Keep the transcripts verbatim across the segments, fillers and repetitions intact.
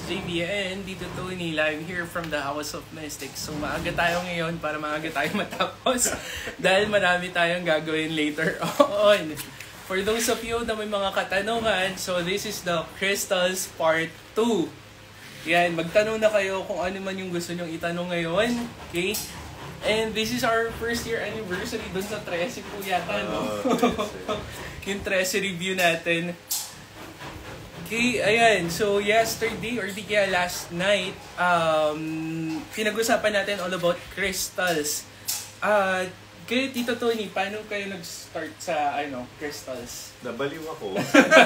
J V and dito Tony live here from the House of Mystics. So maaga tayo ngayon para maaga tayo matapos dahil marami tayong gagawin later on. For those of you na may mga katanungan, so this is the Crystals Part two. Yan, magtanong na kayo kung ano man yung gusto nyong itanong ngayon. Okay? And this is our first year anniversary dun sa thirteen po yata, no? Uh, yung thirteen review natin. Okay, ayan. So, yesterday or di kaya last night, um, pinag-usapan natin all about crystals. Uh, kayo, Tito Tony, paano kayo nag-start sa, ano, crystals? Nabaliw ako.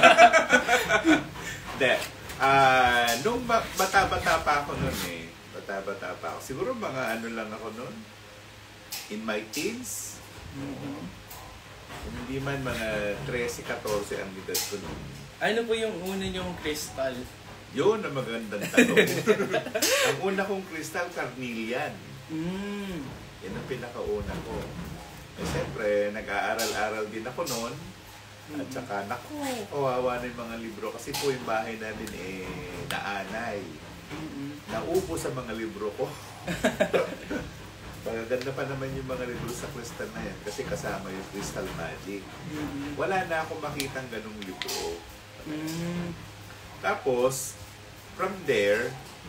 De, uh, nung bata-bata pa ako nun eh. Bata-bata pa ako. Siguro mga ano lang ako nun. In my teens. Mm-hmm. Hindi man mga thirteen, fourteen ang edad ko nun. Ano po yung una nyong crystal? Yun ang magandang tanong. Ang una kong crystal, carnelian. Mm. Yan ang pinakauna ko. Eh, siyempre, nag-aaral-aral din ako noon. At saka, naku, kawawa na yung mga libro. Kasi po yung bahay natin eh, naanay. Naupo sa mga libro ko. Magaganda pa naman yung mga libro sa crystal na yan kasi kasama yung Crystal Magic. Mm-hmm. Wala na akong makitang ganung libro. Mm-hmm. Tapos, from there,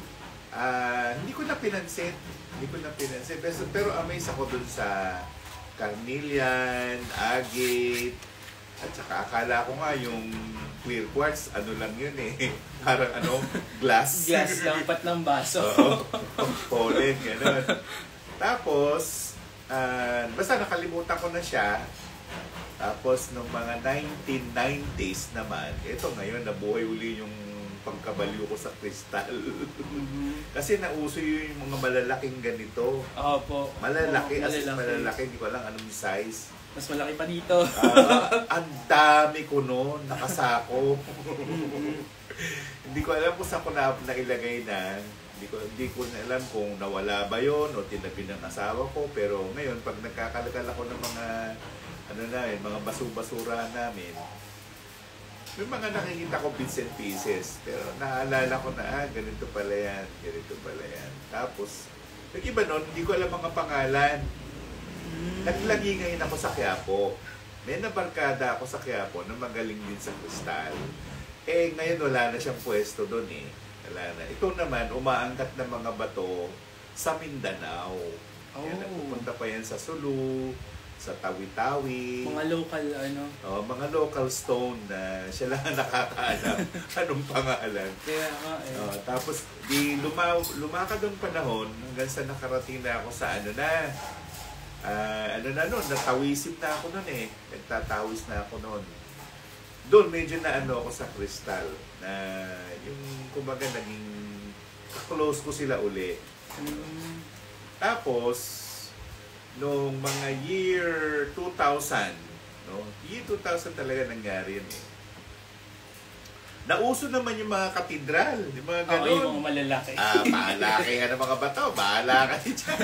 uh, hindi ko na pinansin. Hindi ko na pinansin. Pero, pero amazed ako dun sa carnelian, agate, at saka akala ko nga yung clear quartz, ano lang yun eh. Parang ano, glass. Glass lang, pat ng baso. Oo, pollen, gano'n. Tapos, uh, basta nakalimutan ko na siya. Tapos, nung mga nineteen nineties naman, ito ngayon, nabuhay uli yung pagkabaliw ko sa crystal. Mm-hmm. Kasi nauso yung mga malalaking ganito. Opo. Malalaki, oh, as in malalaki, hindi ko alam anong size. Mas malaki pa dito. uh, ang dami ko noon, nakasako. Hindi ko alam kung saan ko na nailagay na. Hindi ko, hindi ko na alam kung nawala ba yun o tinabi ng asawa ko. Pero ngayon, pag nagkakalagal ako ng mga, ano na yun, mga basu-basura namin, may mga nakikita ko bits and pieces. Pero naalala ko na, ah, ganito pala yan, ganito pala yan. Tapos, nag-iba nun, hindi ko alam mga pangalan. Naglagi ngayon ako sa Quiapo. May nabarkada ako sa Quiapo na magaling din sa kristal. Eh, ngayon wala na siyang pwesto doon eh. Wala na. Ito naman, umaangkat ng mga bato sa Mindanao. Oh. Yan, pupunta pa yan sa Sulu, sa Tawi-Tawi. Mga local, ano? Oh, mga local stone na siya lang nakakaalam anong pangalan. Kaya nga eh. Oh, tapos, di luma lumakad ng panahon hanggang sa nakarating na ako sa ano na, uh, ano na nun, natawisip na ako nun eh. Nagtatawis na ako nun. Doon medyo na ano ako sa crystal na yung kumbaga naging close ko sila uli. Mm. Tapos nung mga year two thousand, no? Year two thousand talaga nangyari yun eh. Nauso naman yung mga katedral, yung mga gano'n. Oo, yung mga malalaki. Ah, malaki ka ng mga bato, bahala ka dyan.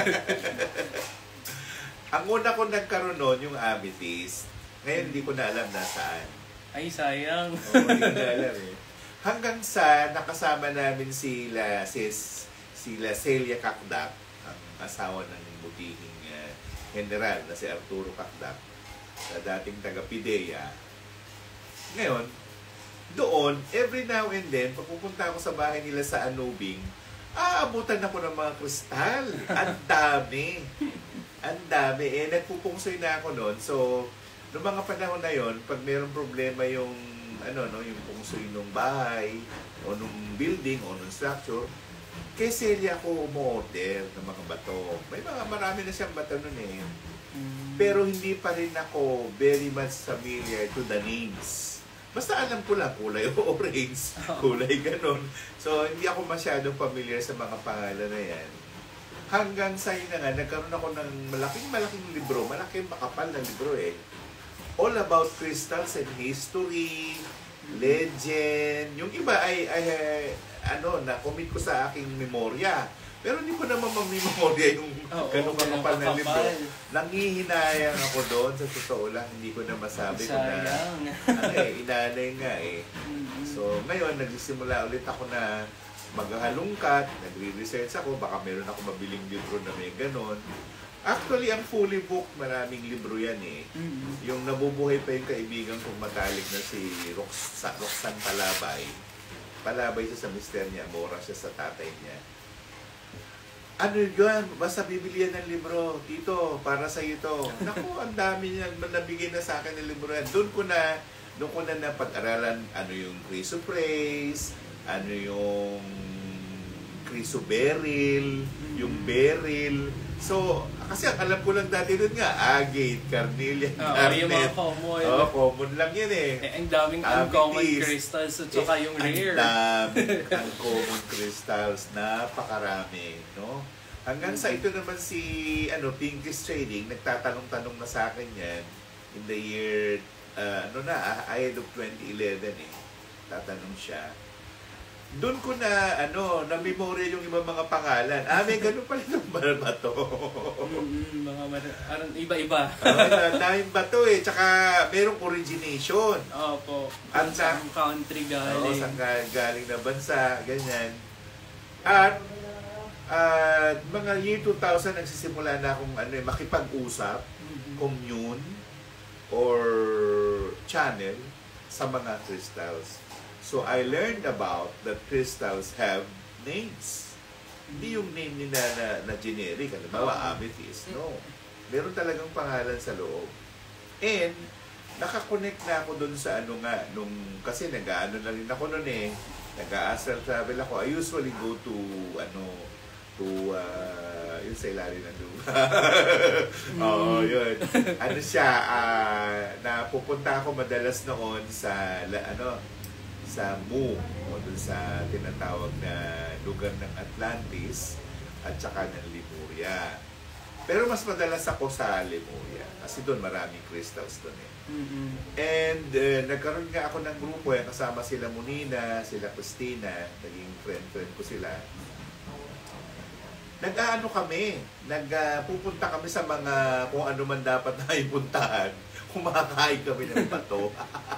Ang una ko nagkaroon noon yung amethyst. Ngayon hindi ko na alam nasaan. Ay, sayang. Oo, hindi ko na alam eh. Hanggang sa nakasama namin sila, sis, sila Celia Cacdac, ang asawa ng butihing uh, general na si Arturo Cacdac, na dating taga-Pidea. Ngayon, doon, every now and then, pag pupunta ako sa bahay nila sa Anubing, aabutan ako ng mga kristal. Ang dami. Ang dami. Eh, nagpupungsoy na ako noon. So, noong mga panahon na yon, pag mayroong problema yung ano no, yung pungsoy ng bahay o nung building o nung structure, kay Celia ako umu-order ng mga bato. May mga marami na siyang bato noon eh. Pero hindi pa rin ako very much familiar to the names. Basta alam ko lang, kulay orange, kulay ganon. So, hindi ako masyadong familiar sa mga pangalan na yan. Hanggang sa yun na nga, nagkaroon ako ng malaking-malaking libro, malaking makapal na libro eh. All about crystals and history, legend. Yung iba ay, ay, ay ano, na-commit ko sa aking memorya. Pero hindi ko naman mamimemorya yung oh, ganun oh, makapal na libro. Nangihinayang ako doon, sa totoo lang, hindi ko na masabi ko na, ano eh, inanay nga eh. So, ngayon, nagsimula ulit ako na maghahalungkat, nagre-research ako, baka meron ako mabiling libro na may ganon. Actually, ang fully booked, maraming libro yan eh. Mm-hmm. Yung nabubuhay pa yung kaibigan kong matalik na si Rox Roxanne Palabay. Palabay siya sa mister niya, mora siya sa tatay niya. Ano yun? Basta bibilihan ng libro. Tito, para sa ito. Naku, ang dami niya nabigay na sa akin ng libro yan. Doon ko na, doon ko na napag-aralan ano yung chrysoprase, ano yung chrysoberyl, yung beryl. So, kasi ang alam ko lang dati doon nga, agate, carnelian, oh, garnet. yung mga common. Oo, oh, common lang yan eh. eh ang daming uncommon crystals at saka eh, yung rare. Ang daming uncommon crystals, napakarami, no? Hanggang sa ito naman si ano Pinkish Trading, nagtatanong-tanong na sa akin yan in the year, uh, ano na, ahead of twenty eleven eh. Tatanong siya. Doon ko na, ano, na-memorya yung ibang mga pangalan. Ah, may ganun pala ng bato. mm, mga parang iba-iba. uh, daming bato eh. Tsaka merong origination. Opo. At sa country galing. Oo, sa galing na bansa, ganyan. At uh, mga year two thousand, nagsisimula na akong ano, eh, makipag-usap, mm-hmm. commune, or channel sa mga crystals. So, I learned about that crystals have names. Hindi yung name nila na, na generic. Halimbawa, amethyst. No. Meron talagang pangalan sa loob. And, nakakonect na ako dun sa ano nga. Nung, kasi nag-ano na rin ako nun eh. Nag-astral travel ako. I usually go to, ano, to, uh, yun sa ilalim ng lupa. Oo, yun. Ano siya, uh, napupunta ako madalas noon sa, ano, sa Mu, o dun sa tinatawag na lugar ng Atlantis at saka ng Lemuria. Pero mas madalas ako sa Lemuria kasi doon maraming crystals doon eh. Mm-hmm. And uh, nagkaroon nga ako ng grupo eh, kasama sila Munina, sila Christina, naging friend-friend ko sila. Nag-aano kami, nagpupunta uh, kami sa mga kung ano man dapat na ipuntahan, kumakain kami ng bato.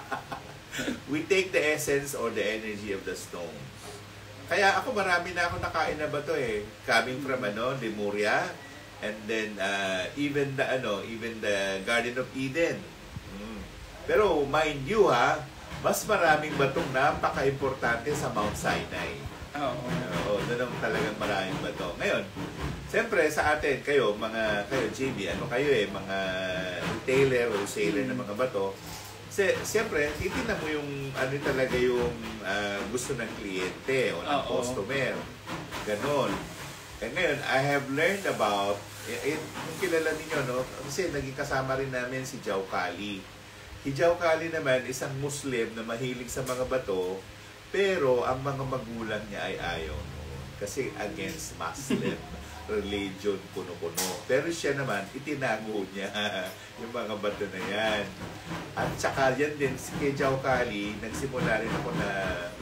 We take the essence or the energy of the stone. Kaya ako marami na ako nakain na bato eh. Coming from ano, Lemuria, and then uh, even the ano, even the Garden of Eden. Mm. Pero mind you ha, mas maraming batong napaka-importante sa Mount Sinai. Oo. Oo, doon ang talagang maraming bato. Ngayon, siyempre sa atin, kayo, mga, kayo J B, ano kayo eh, mga retailer o wholesaler ng mga bato, siyempre, titignan mo yung ano talaga yung uh, gusto ng kliyente o ng Uh-oh. customer. Ganon. And ngayon, I have learned about, eh, eh, kung kilala ninyo, no? Kasi naging kasama rin namin si Jau Kali. Si Jau Kali naman, isang Muslim na mahilig sa mga bato, pero ang mga magulang niya ay ayaw noon. Kasi against Muslim religion, puno-puno. Pero siya naman, itinago niya yung mga bato na yan. At saka yan din, si kay Jau Kali, nagsimula rin ako na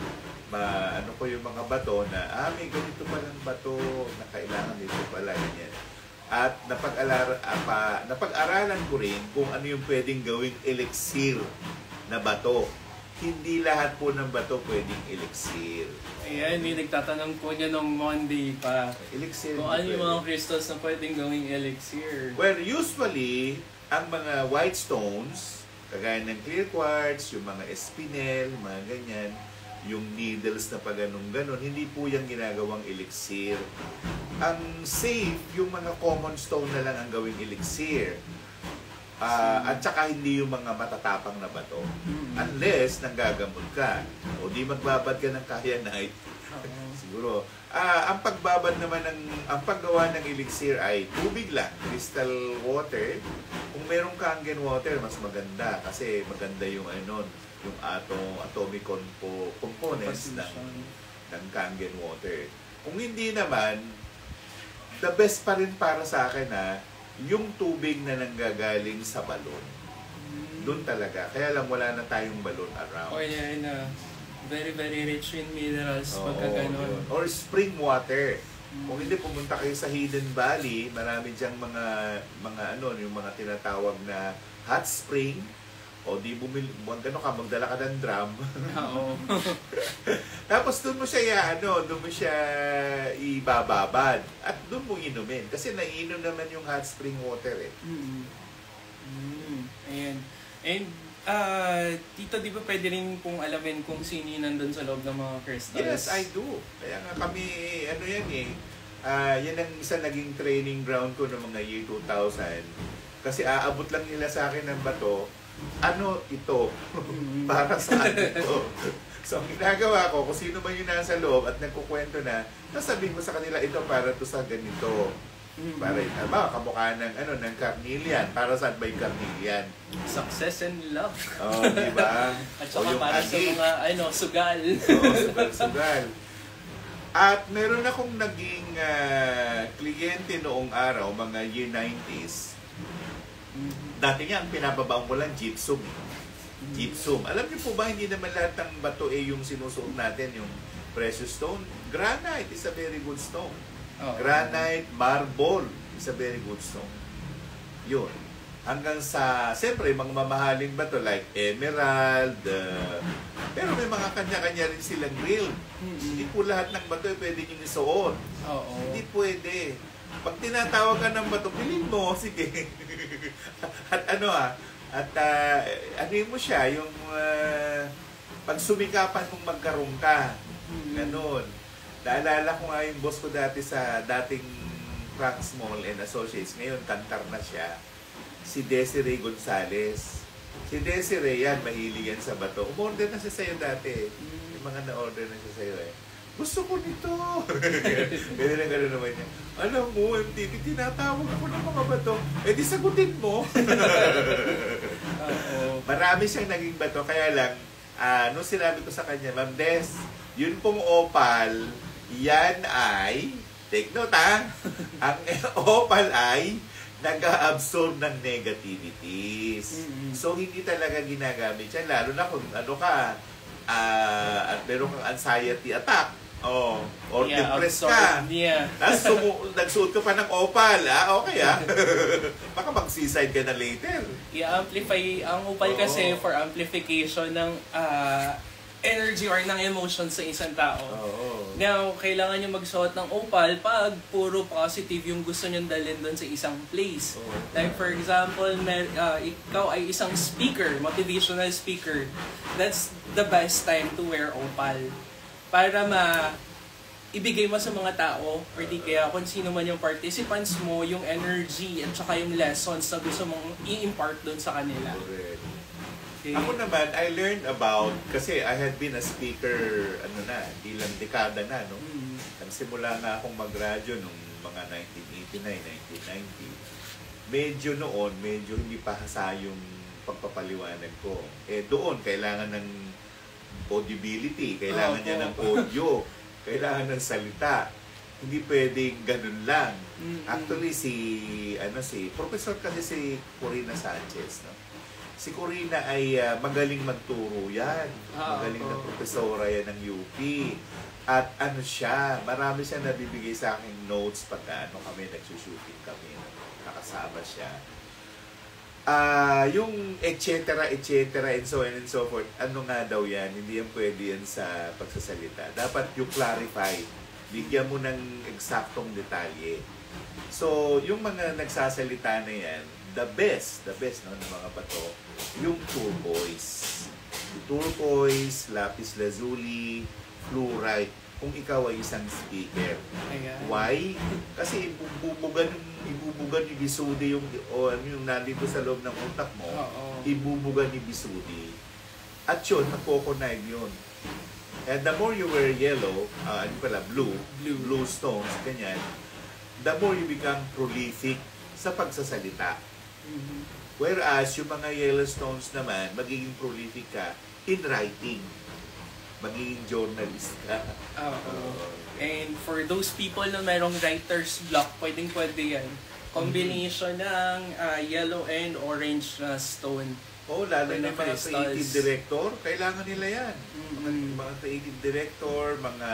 ma, ano ko yung mga bato na, ah, may ganito palang bato na kailangan dito pala, ganyan. At napag-alar, apa, napag-aralan ko rin kung ano yung pwedeng gawing elixir na bato. Hindi lahat po ng bato pwedeng elixir. Ayan, may nagtatanong po niya nung Monday pa. Elixir. Kung ano yung mga crystals na pwedeng gawing elixir. Well, usually, ang mga white stones, kagaya ng clear quartz, yung mga espinel, mga ganyan, yung needles na pag-ganong-ganon, hindi po yan ginagawang elixir. Ang safe, yung mga common stone na lang ang gawing elixir. Uh, at saka hindi yung mga matatapang na bato. Unless nanggagamot ka o di magbabad ka ng kyanite. Siguro. Uh, ang pagbabad naman ng ang paggawa ng elixir ay tubig lang, crystal water. Kung merong Kangen water, mas maganda kasi maganda yung ano, yung atom atomic compo, components ng ng Kangen water. Kung hindi naman, the best pa rin para sa akin na yung tubig na nanggagaling sa balon. Doon talaga. Kaya lang wala na tayong balon around. Or yan na very very rich in minerals Oo, pagka ganon. Or spring water. Hmm. Kung hindi pumunta kayo sa Hidden Valley, marami diyang mga mga ano, yung mga tinatawag na hot spring O di bumili, gano'n ka, magdala ka ng drum. Oo. Tapos doon mo siya, ano, doon mo siya ibababad. At doon mo inumin. Kasi naiinom naman yung hot spring water eh. Mm. Mm. Ayan. And, uh, Tito, di ba pwede rin pong alamin kung sino yung nandun sa loob ng mga crystals? Yes, I do. Kaya nga kami, ano yan eh, uh, yan ang isa naging training ground ko noong mga year two thousand. Kasi aabot lang nila sa akin ng bato, ano ito? Para saan ito? So, ang ginagawa ko, kung sino man yung nasa loob at nagkukwento na, sasabihin ko sa kanila, ito para to sa ganito. Para ito, ba, kamukha ng, ano, ng carnelian. Para saan ba yung carnelian? Success and love. Oh, di ba? At saka para sa mga, ano, sugal. Oo, sugal-sugal. At meron akong naging uh, kliyente noong araw, mga year nineties. Dati nga, ang pinababaon ko lang, gypsum. Gypsum. Alam niyo po ba, hindi naman lahat ng bato eh yung sinusuot natin, yung precious stone. Granite is a very good stone. Oh. Granite, marble is a very good stone. Yun. Hanggang sa, siyempre, mga mamahaling bato like emerald, uh, pero may mga kanya-kanya rin silang grill. Mm-hmm. Hindi po lahat ng bato eh, pwede nyo isuot. Oo. Hindi pwede. Pag tinatawag ka ng bato, bilhin mo, sige. At ano ah, at uh, ano mo siya, yung uh, pag sumikapan mong magkaroon ka, ganun. Naalala ko nga yung boss ko dati sa dating Frank Small and Associates, ngayon kantar na siya, si Desiree Gonzales. Si Desiree yan, mahilig yan sa bato. Umorder na siya sa'yo dati. Yung mga na-order na siya sa'yo eh. Gusto ko nito. Ganyan na gano'n naman niya. Alam mo, M T V, tinatawag ako ng mga bato. Eh di sagutin mo. Oo. Marami siyang naging bato. Kaya lang, uh, nung sinabi ko sa kanya, Ma'am Des, yun pong opal, yan ay, take note ha, ang opal ay nag-absorb ng negativities. Mm-hmm. So, hindi talaga ginagamit yan. Lalo na kung ano ka, uh, at meron kang anxiety attack. Oh, or yeah, depressed ka. Yeah. Tapos sumu- nagsuot ka pa ng opal, ah, okay ah. Baka mag-suicide ka na later. I-amplify, ang opal Oo. kasi for amplification ng uh, energy or ng emotion sa isang tao. Oo. Now, kailangan nyo magsuot ng opal pag puro positive yung gusto nyo dalhin doon sa isang place. Oo. Like for example, mer, uh, ikaw ay isang speaker, motivational speaker. That's the best time to wear opal. Para ma ibigay mo sa mga tao or di kaya kung sino man yung participants mo, yung energy at saka yung lessons na gusto mong i-impart doon sa kanila. Correct. Okay. Ako naman, I learned about, kasi I had been a speaker, ano na, ilang dekada na, no? Mm. Nagsimula na akong mag-radyo nung mga nineteen eighty-nine, nineteen ninety. Medyo noon, medyo hindi pa hasa yung pagpapaliwanag ko. Eh doon, kailangan ng audibility, kailangan Oh, niya oh. ng audio, kailangan ng salita. Hindi pwedeng ganun lang. Mm-hmm. Actually, si, ano si, professor kasi si Corina Sanchez, no? Si Corina ay uh, magaling magturo yan. Ah, magaling oh. na profesora yan ng U P. At ano siya, marami siya nabibigay sa aking notes pag ano kami, nagsushooting kami. Nakasama siya. Ah, uh, yung et cetera, et cetera, and so on and so forth, ano nga daw yan, hindi yan pwede yan sa pagsasalita. Dapat yung clarify, bigyan mo ng eksaktong detalye. So, yung mga nagsasalita na yan, the best, the best no, ng mga bato, yung turquoise. Turquoise, lapis lazuli, fluorite, kung ikaw ay isang speaker. Ayan. Why? Kasi ibubugan, ibubugan ni Bisudi yung, o ano yung nandito sa loob ng utak mo, Oo. ibubugan ni Bisudi. At yun, nakokonig yun. And the more you wear yellow, uh, ano pala, blue, Blue. blue stones, ganyan, the more you become prolific sa pagsasalita. Mm-hmm. Whereas, yung mga yellow stones naman, magiging prolific ka in writing. Magiging journalist ka. Oo. And for those people na merong writer's block, pwedeng pwede yan. Combination ng uh, yellow and orange na stone. Oo, lalo Or na na mga crystals. creative director, kailangan nila yan. Mm-hmm. Mga, mga creative director, mga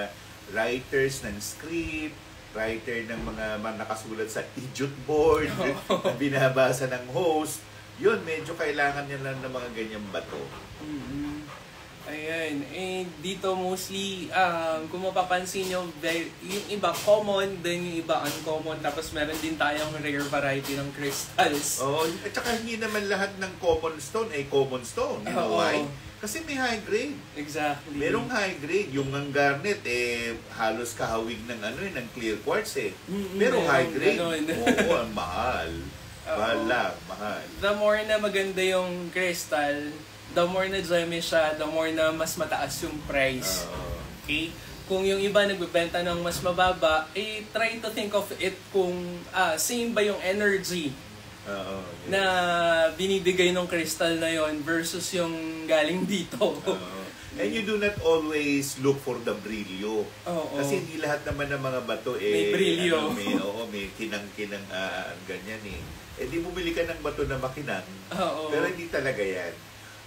writers ng script, writer ng mga, mga nakasulat sa idiot board, na binabasa ng host. yun, medyo kailangan niya lang ng mga ganyang bato. Mm-hmm. Ayan. Eh, dito mostly, um, kung mapapansin nyo, very, yung iba common, then yung iba uncommon, tapos meron din tayong rare variety ng crystals. Oo, at saka hindi naman lahat ng common stone ay common stone. You know Oo. why? Kasi may high grade. Exactly. Merong high grade. Yung ng garnet, eh, halos kahawig ng ano eh, ng clear quartz eh. Mm-hmm. Pero high grade. Ganun. Oo, ang mahal. Mahal lang, mahal. The more na maganda yung crystal, the more na gemmy siya, the more na mas mataas yung price. Oo. Okay? Kung yung iba nagbebenta ng mas mababa, eh, try to think of it kung ah, same ba yung energy Oo, yes. na binibigay ng crystal na yon versus yung galing dito. Oo. And you do not always look for the brilyo. Oo. Kasi hindi lahat naman ng mga bato eh May brilyo. Ano, may, oo, may kinang-kinang uh, ganyan eh. Eh di bumili ka ng bato na makinang. Oo. Pero hindi talaga yan.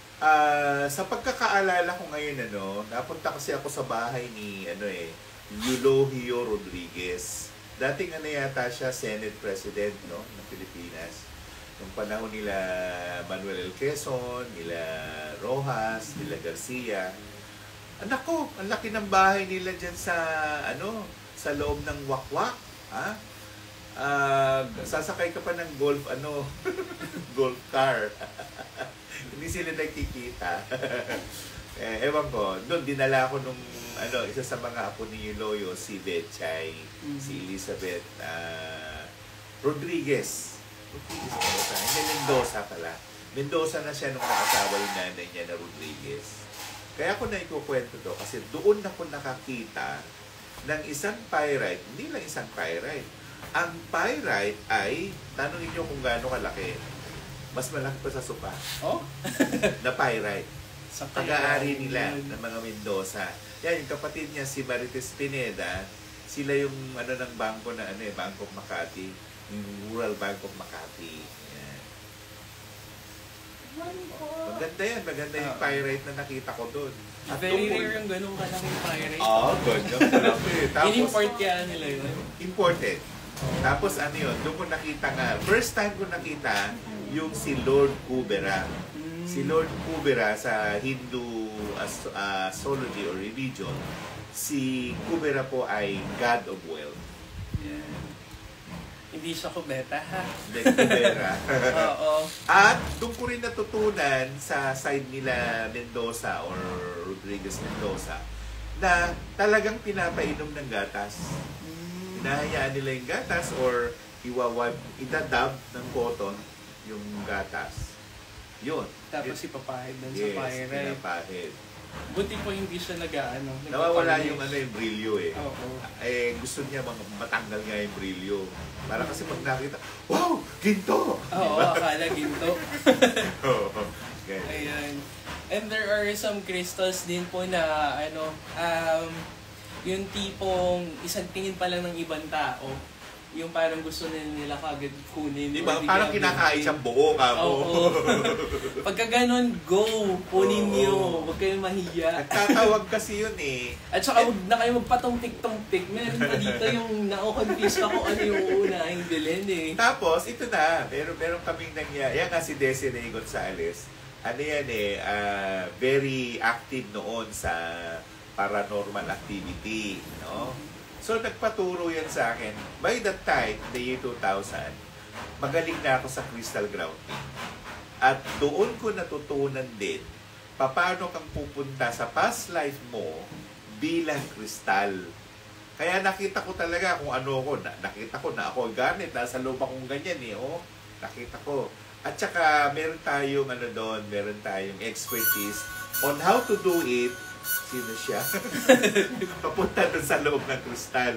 Ah, sa pagkakaalala ko ngayon ano, napunta kasi ako sa bahay ni ano eh, Eulogio Rodriguez. Dating ano yata siya Senate President no ng Pilipinas. Nung panahon nila Manuel L. Quezon, nila Rojas, nila Garcia. Anak ko, ang laki ng bahay nila diyan sa ano, sa loob ng wakwak, ha? Ah, sasakay ka pa ng golf ano, golf car. Hindi sila nagkikita. eh, ewan ko, doon dinala ko nung ano, isa sa mga apo ni Loyo, si Betchay, mm-hmm. si Elizabeth uh, Rodriguez. Rodriguez pala sa hindi, Mendoza pala. Mendoza na siya nung nakasawa yung nanay niya na Rodriguez. Kaya ako na ikukwento to kasi doon ako nakakita ng isang pyrite, hindi lang isang pyrite. Ang pyrite ay, tanongin nyo kung gaano kalaki. Mas malaki pa sa sopa. Oh? Na pyrite. Sa pag-aari nila ng mga Mendoza. Yan, yung kapatid niya, si Marites Pineda, sila yung ano ng bangko na ano eh, Bank of Makati. Yung Rural Bank of Makati. Yan. Maganda yan. Maganda yung pyrite na nakita ko doon. Very rare yung ganun kalaking pyrite. Oo, oh, ganyan. Tapos, in-import kaya nila yun? Imported. Tapos ano yun, doon ko nakita nga, first time ko nakita yung si Lord Kubera. Mm. Si Lord Kubera sa Hindu as, uh, astrology or religion, si Kubera po ay God of Wealth. Yeah. Hindi siya kubeta, ha? Hindi, Kubera. Oo. At doon ko rin natutunan sa side nila Mendoza or Rodriguez Mendoza na talagang pinapainom ng gatas. Hinahayaan nila yung gatas or iwawab, idadab ng cotton yung gatas. Yun. Tapos ipapahid doon yes, sa pyrite. pinapahid. Buti po hindi siya nag-ano. Nawawala yung ano yung brilyo eh. Oo. Eh gusto niya mga matanggal nga yung brilyo. Para kasi pag nakita, wow! Ginto! Oo, akala ginto. Oo. Ganyan. Ayan. And there are some crystals din po na ano, um, yung tipong isang tingin pa lang ng ibang tao, yung parang gusto nila, nila kagad kunin. Di ba? Parang kinakain siyang buo ka mo. Oo. Pagka ganun, go! Kunin Oo. niyo. Huwag kayong mahiya. Nagtatawag kasi yun eh. At saka huwag na kayo magpatong-tik-tong-tik. Meron pa dito yung nako-confuse ako ano yung unahing bilhin eh. Tapos, ito na. Meron, meron kaming nangyari. Yan nga si Desiree Gonzales. Ano yan eh, uh, very active noon sa paranormal activity, no? So, nagpaturo yan sa akin. By that time, the year two thousand, magaling na ako sa crystal grounding. At doon ko natutunan din, paano kang pupunta sa past life mo bilang kristal. Kaya nakita ko talaga kung ano ako. Nakita ko na ako garnet, nasa loob akong ganyan eh, oh. Nakita ko. At saka, meron tayong ano doon, meron tayong expertise on how to do it. Sino siya? Papunta doon sa loob ng kristal.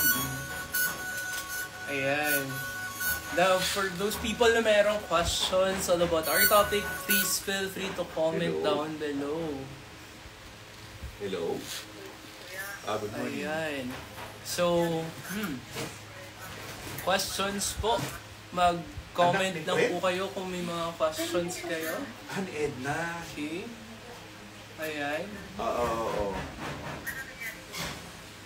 Ayan. Now, for those people na mayroong questions all about our topic, please feel free to comment Hello. down below. Hello? Ah, good morning. Ayan. So, hmm. Questions po. Mag-comment Anak ni lang Fred? po kayo kung may mga questions kayo. Han Edna. Okay. Ayan. Oo, oo, oo.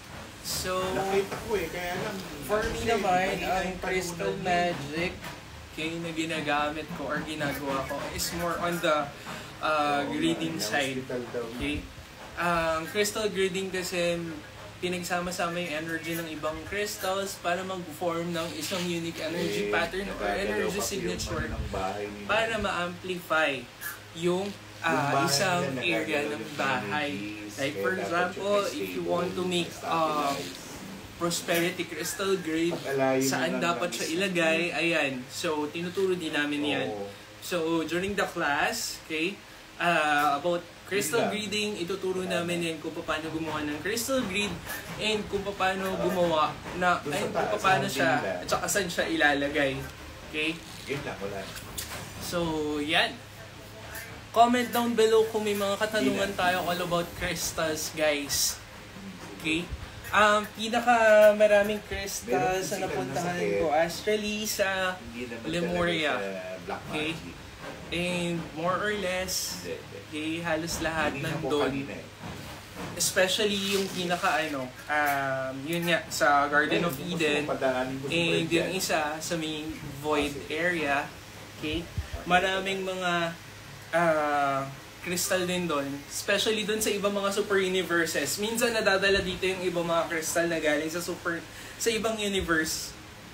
So, Nakita ko eh, kaya lang. for me kasi naman, kanina ang yung Crystal talunan niya. Magic okay, na ginagamit ko or ginagawa ko is more on the uh, grading side. Okay? Ang uh, crystal grading kasi pinagsama-sama yung energy ng ibang crystals para mag-form ng isang unique energy pattern or energy signature para ma-amplify yung uh, isang area ng bahay. Like for example, if you want to make uh, prosperity crystal grade, saan dapat siya ilagay, ayan. So, tinuturo din namin yan. So, during the class, okay, uh, about crystal grading, ituturo namin yan kung paano gumawa ng crystal grid and kung paano gumawa na, ay, kung paano siya, at saka saan siya ilalagay. Okay? So, yan. Comment down below kung may mga katanungan tayo all about crystals, guys. Okay? Ang um, pinaka maraming crystals na napuntahan ko actually sa Lemuria. Okay? And more or less, okay, halos lahat nandun. Especially yung pinaka ano, um, yun nga, sa Garden of Eden. And yung isa sa main void area. Okay? Maraming mga uh, crystal din doon, especially doon sa ibang mga super universes. Minsan nadadala dito yung ibang mga crystal na galing sa super sa ibang universe.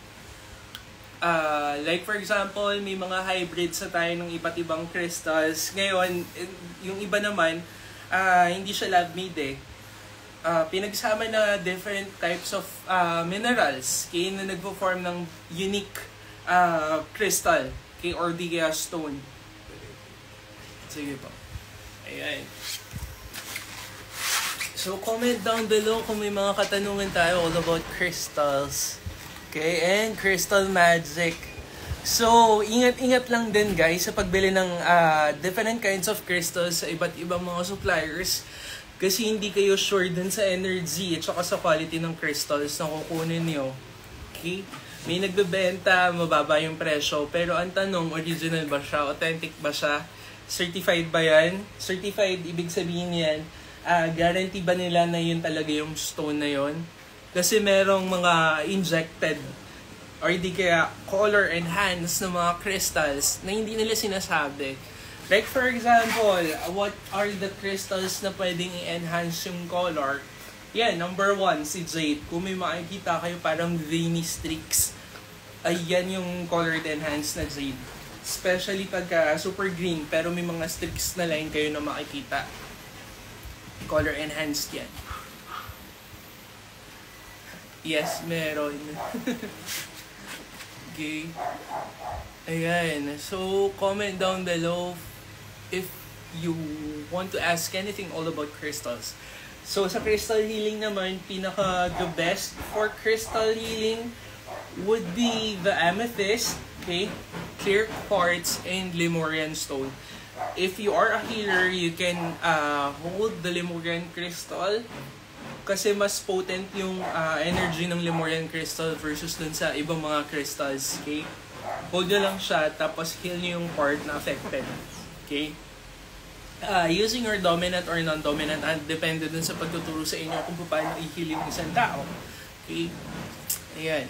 Uh, like for example, may mga hybrids sa tayo ng iba't ibang crystals. Ngayon, yung iba naman, uh, hindi siya lab-made eh. Uh, pinagsama na different types of uh, minerals kaya na nagpo-form ng unique uh, crystal kay or di kaya stone. Sige po. Ayan. So, comment down below kung may mga katanungan tayo all about crystals. Okay, and crystal magic. So, ingat-ingat lang din guys sa pagbili ng uh, different kinds of crystals sa iba't ibang mga suppliers. Kasi hindi kayo sure dun sa energy at saka sa quality ng crystals na kukunin nyo. Okay? May nagbebenta, mababa yung presyo. Pero ang tanong, original ba siya? Authentic ba siya? Certified ba yan? Certified, ibig sabihin yan, uh, guarantee ba nila na yun talaga yung stone na yun? Kasi merong mga injected or di kaya color enhanced na mga crystals na hindi nila sinasabi. Like for example, what are the crystals na pwedeng i-enhance yung color? Yan, number one, si jade. Kung may makikita kayo parang veiny streaks, ayan yung colored enhanced na jade. Especially pagka super green, pero may mga streaks na line kayo na makikita. Color enhanced yan. Yes, meron. Okay. Ayan. So, comment down below if you want to ask anything all about crystals. So, sa crystal healing naman, pinaka the best for crystal healing would be the amethyst, okay, clear quartz, and Lemurian stone. If you are a healer, you can uh, hold the Lemurian crystal kasi mas potent yung uh, energy ng Lemurian crystal versus dun sa ibang mga crystals, okay? Hold nyo lang siya, tapos heal nyo yung part na affected, okay? Uh, using your dominant or non-dominant, and depende dun sa pagtuturo sa inyo kung paano i-heal yung isang tao, okay? Ayan.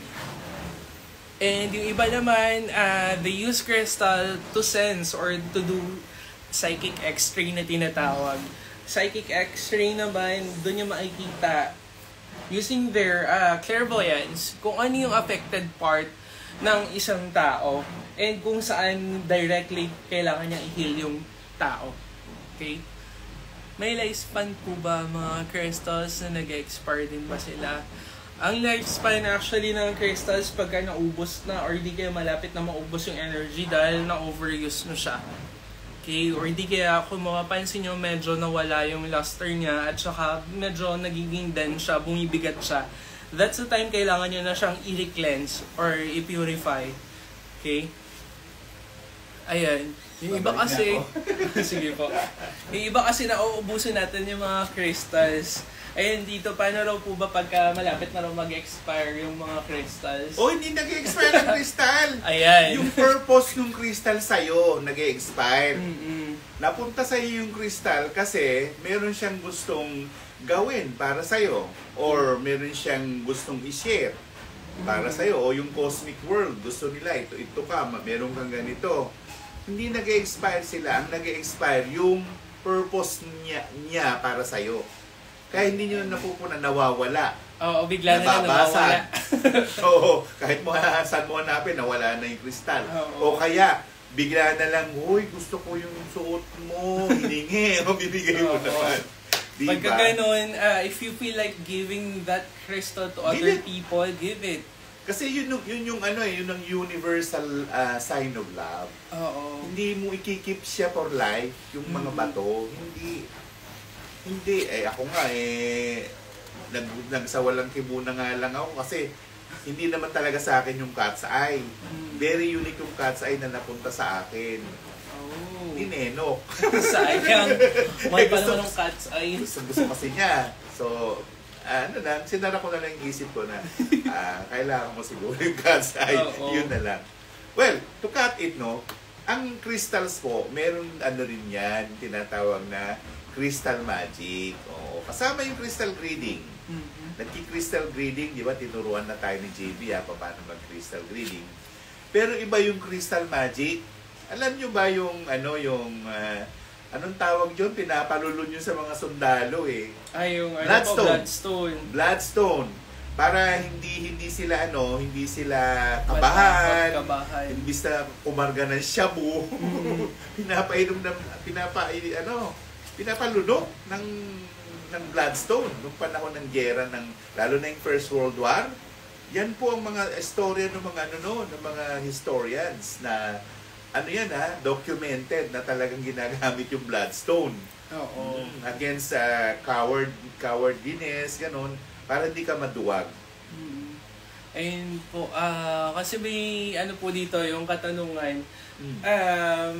And yung iba naman, uh, they use crystal to sense or to do psychic x-ray na tinatawag. Psychic x-ray naman, doon yung makikita using their uh, clairvoyance kung ano yung affected part ng isang tao and kung saan directly kailangan niya i-heal yung tao. Okay? May lifespan po ba mga crystals na nag-expire din ba sila? Ang lifespan actually ng crystals pagka naubos na or di kaya malapit na maubos yung energy dahil na-overuse na siya. Okay? Or di kaya kung mapapansin nyo medyo nawala yung luster niya at saka medyo nagiging dense siya, bumibigat siya. That's the time kailangan nyo na siyang i-cleanse or i-purify. Okay? Ayan. Yung iba kasi, sige po. Yung iba kasi nauubusin natin yung mga crystals. Ayun dito, paano raw po ba pagka malapit na raw mag-expire yung mga crystals? Oh, hindi nag-expire ng crystal! Ayan. Yung purpose ng crystal sa'yo, nag-expire. Mm-mm. Napunta sa'yo yung crystal kasi meron siyang gustong gawin para sa'yo. Or meron siyang gustong i-share. para sa'yo. O yung cosmic world, gusto nila, ito, ito ka, meron kang ganito. Hindi nag-expire sila. Ang nag-expire yung purpose niya, niya para sa'yo. Kaya hindi nyo napupunan, nawawala. Oo, bigla na lang nawawala. Oo, kahit mo saan mo hanapin, nawala na yung kristal. Oo. O kaya, bigla na lang, uy, gusto ko yung suot mo, hiningi, o bibigay mo naman. Diba? Pagka ganun, uh, if you feel like giving that crystal to other give people, give it. Kasi yun, yun yung ano, yun yung universal uh, sign of love. Oo. Hindi mo ikikip siya for life, yung mga Mm-hmm. bato. Hindi, hindi. Eh, ako nga, eh, nag, nagsawalang kibuna nga lang ako kasi hindi naman talaga sa akin yung cat's eye. Mm. Very unique yung cat's eye na napunta sa akin. Oh. Hindi nenok. Sayang. May pa Gusto- naman ng cat's eye. Gusto, gusto kasi niya. So, ano lang, sinara ko na lang yung isip ko na ah, kailangan mo siguro yung cat's eye. Oo. Yun na lang. Well, to cut it, no, ang crystals po, meron ano rin yan, tinatawag na crystal magic. Oo. Kasama yung crystal grading. Mm-hmm. Nagki-crystal grading, di ba? Tinuruan na tayo ni J B ha, paano mag-crystal grading. Pero iba yung crystal magic. Alam nyo ba yung, ano, yung, ah, anong tawag yun? Pinapalulun yun sa mga sundalo eh. Ay, yung ano Bloodstone. po, bloodstone. Bloodstone. Para hindi hindi sila ano, hindi sila kabahan. Kabahan. Imbis na kumarga ng shabu, Mm. pinapainom ng pinapa ano, pinapalunok ng ng bloodstone nung panahon ng giyera ng lalo na yung First World War. Yan po ang mga istorya ng mga ano no, ng mga historians na ano yan ha, documented na talagang ginagamit yung bloodstone. Oo. Mm, against uh, coward cowardliness, ganun, para hindi ka maduwag. Mm. Ayun po, ah kasi may ano po dito, yung katanungan, Mm. um,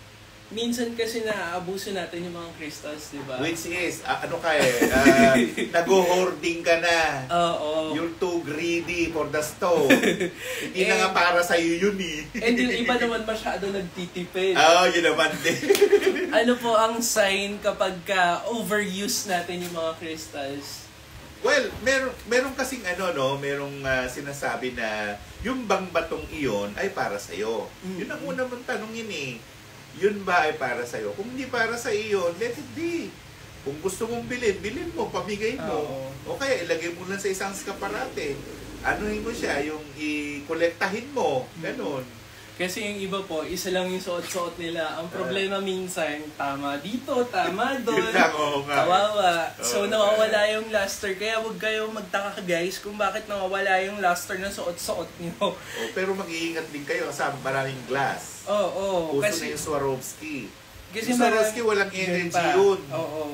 minsan kasi naaabuso natin yung mga crystals, di ba? Which is, ah, ano ka eh, uh, nag-hoarding ka na. Oo. You're too greedy for the stone. Hindi na nga And- para sa'yo yun eh. And yung iba naman masyado nagtitipid. Oo, yun naman din. Ano po ang sign kapag ka overuse natin yung mga crystals? Well, meron, meron kasing ano, no, merong ah, sinasabi na yung bang batong iyon ay para sa'yo. Mm. Yun ang una mong tanongin eh. Yun ba ay para sa'yo? Kung hindi para sa iyo, let it be. Kung gusto mong bilhin, bilhin mo, pamigay mo. Oo. O kaya ilagay mo lang sa isang skaparate. Anuhin mo siya, yung i-kolektahin mo. Ganon. Kasi yung iba po, isa lang yung suot-suot nila. Ang problema minsan, tama dito, tama doon. Yun lang, oo nga. Kawawa. So, Oo. nawawala yung luster. Kaya huwag kayong magtaka guys kung bakit nawawala yung luster ng suot-suot nyo. O, pero mag-iingat din kayo kasi maraming glass. Oo, oo. Uso Kasi, na yung Swarovski. kasi Yung Swarovski, walang Yun energy pa. yun. Oo.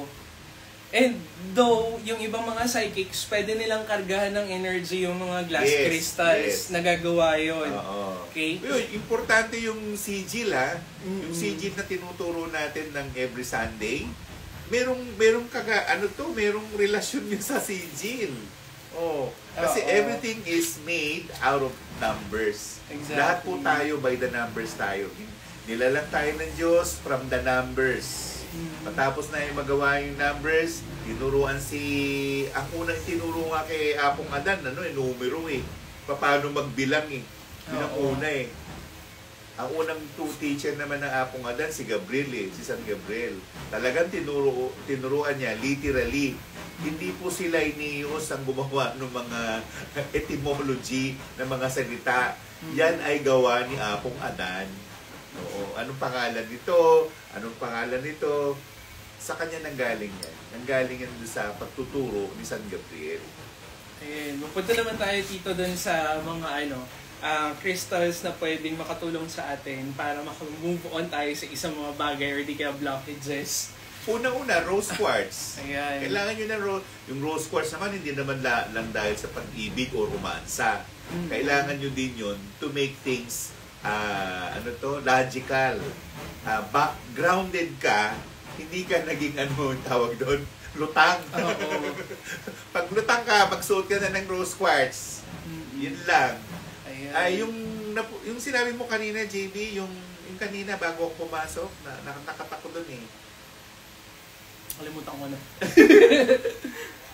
And though, yung ibang mga psychics, pwede nilang kargahan ng energy yung mga glass Yes, crystals. yes. Nagagawa yun. Oo. Okay? Yun, importante yung sigil ha. Mm-mm. Yung sigil na tinuturo natin ng every Sunday. Merong, merong kaga, ano to, merong relasyon yun sa sigil. Oh, kasi Oo. everything is made out of numbers. Exactly. Lahat po tayo by the numbers tayo. Nilalang tayo ng Diyos from the numbers. Mm. Matapos na yung magawa yung numbers, tinuruan si... Ang unang tinuro nga kay Apong Adan, ano eh, numero eh. Paano magbilang eh. Yun ang Oo. una eh. Ang unang two teacher naman ng Apong Adan, si Gabriel eh, si San Gabriel. Talagang tinuro, tinuruan niya, literally. Hindi po sila inius ang gumawa ng mga etymology ng mga salita. Yan ay gawa ni Apong Adan. Oo, anong pangalan nito? Anong pangalan nito? Sa kanya nanggaling yan. Nanggaling yan doon sa pagtuturo ni San Gabriel. Ayun, mapunta naman tayo dito dun sa mga ano, ah, crystals na pwedeng makatulong sa atin para maka-move on tayo sa isang mga bagay or di kaya blockages. Unang-una, rose quartz. Ayan. Kailangan nyo ng rose. Yung rose quartz naman, hindi naman la, lang dahil sa pag-ibig o romansa. Mm. Kailangan nyo din yun to make things, ah, ano to, logical. Ah, back, grounded ka, hindi ka naging ano tawag doon, lutang. Oo. Pag lutang ka, magsuot ka na ng rose quartz. Mm-mm. Yun lang. Ayan. Ay, yung, napu- yung sinabi mo kanina, J B, yung, yung kanina bago ako pumasok, na, na, nakatako doon eh. Kalimutan ko na.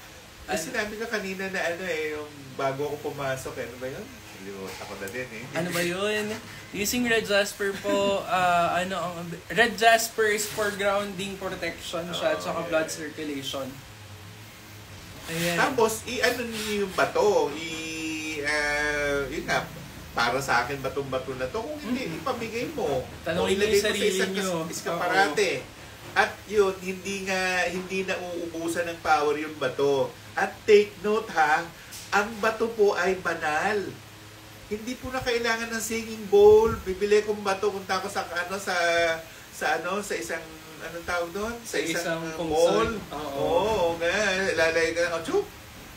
Ay, sinabi ka kanina na ano eh, yung bago ako pumasok, eh, ano ba yun? Limutan ko na din eh. Ano ba yun? Using red jasper po, ah, ano ang red jasper is for grounding protection siya at saka Oh, blood yeah. circulation. Ayan. Tapos, i-ano niyo yung bato, i, uh, yun nga, para sa akin batong-bato na to, kung hindi, Mm-hmm. ipamigay mo. Tanongin O niyo ilagay yung mo sa sarili isang niyo. kas- iskaparate. At yun, hindi nga, hindi na uubusan ng power yung bato. At take note ha, ang bato po ay banal. Hindi po na kailangan ng singing bowl. Bibili kong bato, punta ko sa ano sa sa ano sa isang anong tawag doon? Sa, Sa isang, isang uh, kung mall. saan- Oo. Oo, nga. Lalay ka, oh, chup.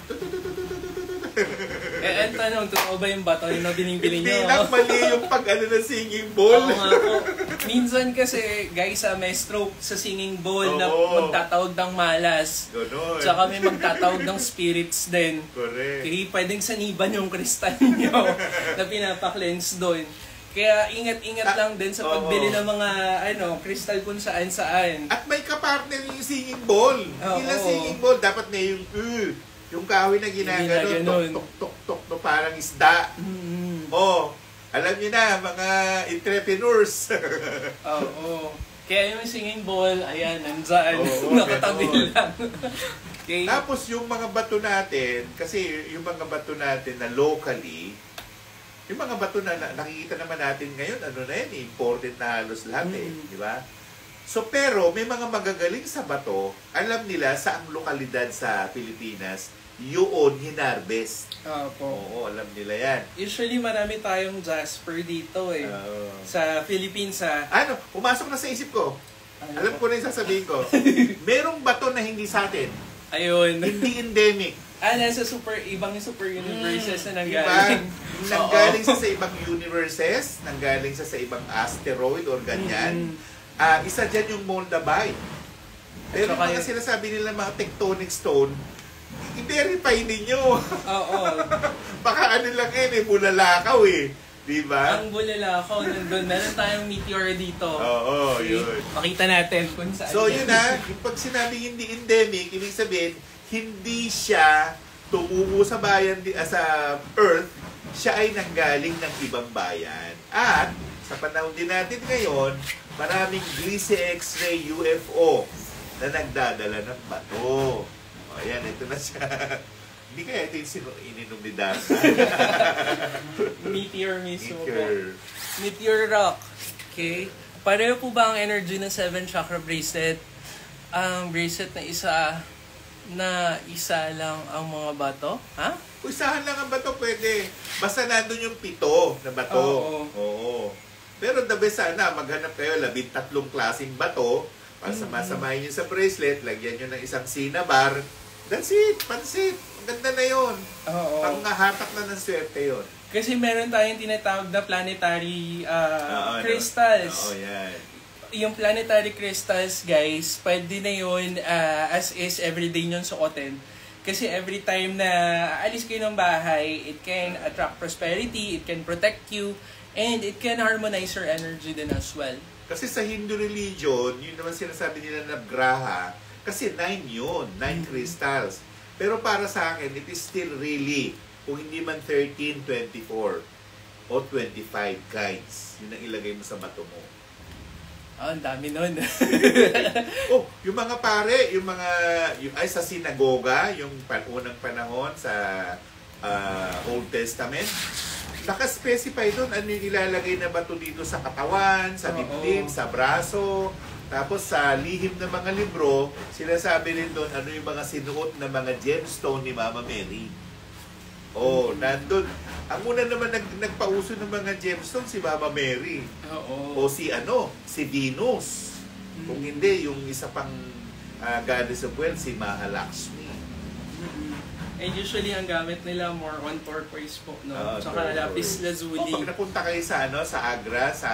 Eh, ang tanong, totoo ba yung bato yung binibili Hindi nyo? lang mali yung pag ano ng singing bowl. Oo nga po. Minsan kasi, guys, ah, may stroke sa singing bowl na Oo. magtatawag ng malas. Ganon. Tsaka may magtatawag ng spirits din. Correct. Kaya pwedeng saniban yung kristal nyo na pinapa-cleanse doon. Kaya ingat-ingat Ah, lang din sa pagbili ng mga ano kristal kung saan-saan. At may kapartner yung singing bowl. Hindi lang Oo. singing bowl. Dapat may yung uh, yung kahoy na ginagano. Ginaganon. Tok, tok, tok, tok, parang isda. Mm-hmm. Oh, alam niyo na, mga entrepreneurs. Oo. Kaya yung singing bowl, ayan, nandyan. Oo, Nakatabi ganon. lang. Okay. Tapos yung mga bato natin, kasi yung mga bato natin na locally, yung mga bato na na- nakikita naman natin ngayon, ano na yan, imported na halos lahat eh, Mm. di ba? So pero may mga magagaling sa bato, alam nila sa ang lokalidad sa Pilipinas, yun hinarvest. Opo. Oo, alam nila yan. Usually marami tayong jasper dito eh. Oo. Sa Philippines sa... Ano, pumasok na sa isip ko. Ano Alam po? ko na yung sasabihin ko. Merong bato na hindi sa atin. Ayun. Hindi endemic. Ah, nasa super, ibang super universes na Diba? nanggaling. Nanggaling Oo. siya sa ibang universes, nanggaling siya sa ibang asteroid or ganyan. Mm. Ah, isa dyan yung Moldavite. Pero At saka yung mga yung- sinasabi nila mga tectonic stone, i-verify ninyo. Oo. Baka ano lang eh, may bulalakaw eh. Diba? Ang bulalakaw nandun. Meron tayong meteor dito. Oo, Okay? yun. Makita natin kung saan. So yun na, yung pag sinabing hindi endemic, ibig sabihin, hindi siya tumubo sa bayan, di- ah, sa Earth, siya ay nanggaling ng ibang bayan. At sa panahon din natin ngayon, maraming Gliese X-ray U F O na nagdadala ng bato. O ayan, ito na siya. Hindi kaya ito yung sinu- ininom ni Dan. Meteor mismo po. Meteor. Meteor rock. Okay? Pareho po ba ang energy ng seven chakra bracelet? Ang bracelet na isa na isa lang ang mga bato? Ha? Usahan lang ang bato, pwede. Basta nandun yung pito na bato. Oo. Oo. Pero the best sana, maghanap kayo labing tatlong klaseng bato, pasama-samahin nyo sa bracelet, lagyan nyo ng isang cinnabar. That's it, pansit. Ang ganda na yun. Oo. Panghahatak na ng swerte yun. Kasi meron tayong tinatawag na planetary uh, Oo, ano? crystals. Oo, yan. Yung planetary crystals, guys, pwede na yun uh, as is everyday nyo suotin. Kasi every time na aalis kayo ng bahay, it can attract prosperity, it can protect you, and it can harmonize your energy din as well. Kasi sa Hindu religion, yun naman sinasabi nila na graha, kasi nine yun, nine crystals. Pero para sa akin, it is still really, kung hindi man thirteen, twenty-four, o twenty-five guides. Yun ang ilagay mo sa bato mo. Oh, ang dami nun. Oh, yung mga pare, yung mga, yung, ay sa sinagoga, yung pan, unang panahon sa ah, Old Testament, naka-specify doon ano yung ilalagay na bato dito sa katawan, sa dibdib, Oo. sa braso. Tapos sa lihim ng mga libro, sinasabi rin doon ano yung mga sinuot na mga gemstone ni Mama Mary. Oh, nandun. Ang una naman nag, nagpauso ng mga gemstone si Mama Mary. Oo. O si ano, si Venus. Kung hindi, yung isa pang ah, goddess of wealth, si Mahalakshmi. Mm-mm. And usually, ang gamit nila more on turquoise po, no? Ah, Tsaka turquoise. lapis O, lazuli. pag napunta kayo sa, ano, sa Agra, sa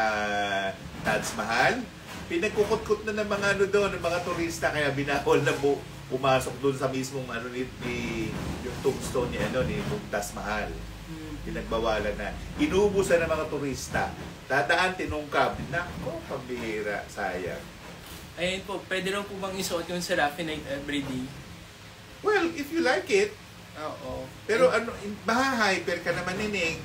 Taj Mahal, pinagkukot-kot na ng mga ano doon, ng mga turista, kaya binawal na bu pumasok doon sa mismong ano ni, ni yung tombstone ni ano ni Taj Mahal. Mm. Pinagbawalan na. Inuubusan ng mga turista. Dadaan, tinungkab. Nako, pambihira. Sayang. Ayun po, pwede rin po bang isuot yung seraphonite everyday? Well, if you like it. Oo. Pero ano, maha-hyper ka naman, Nining.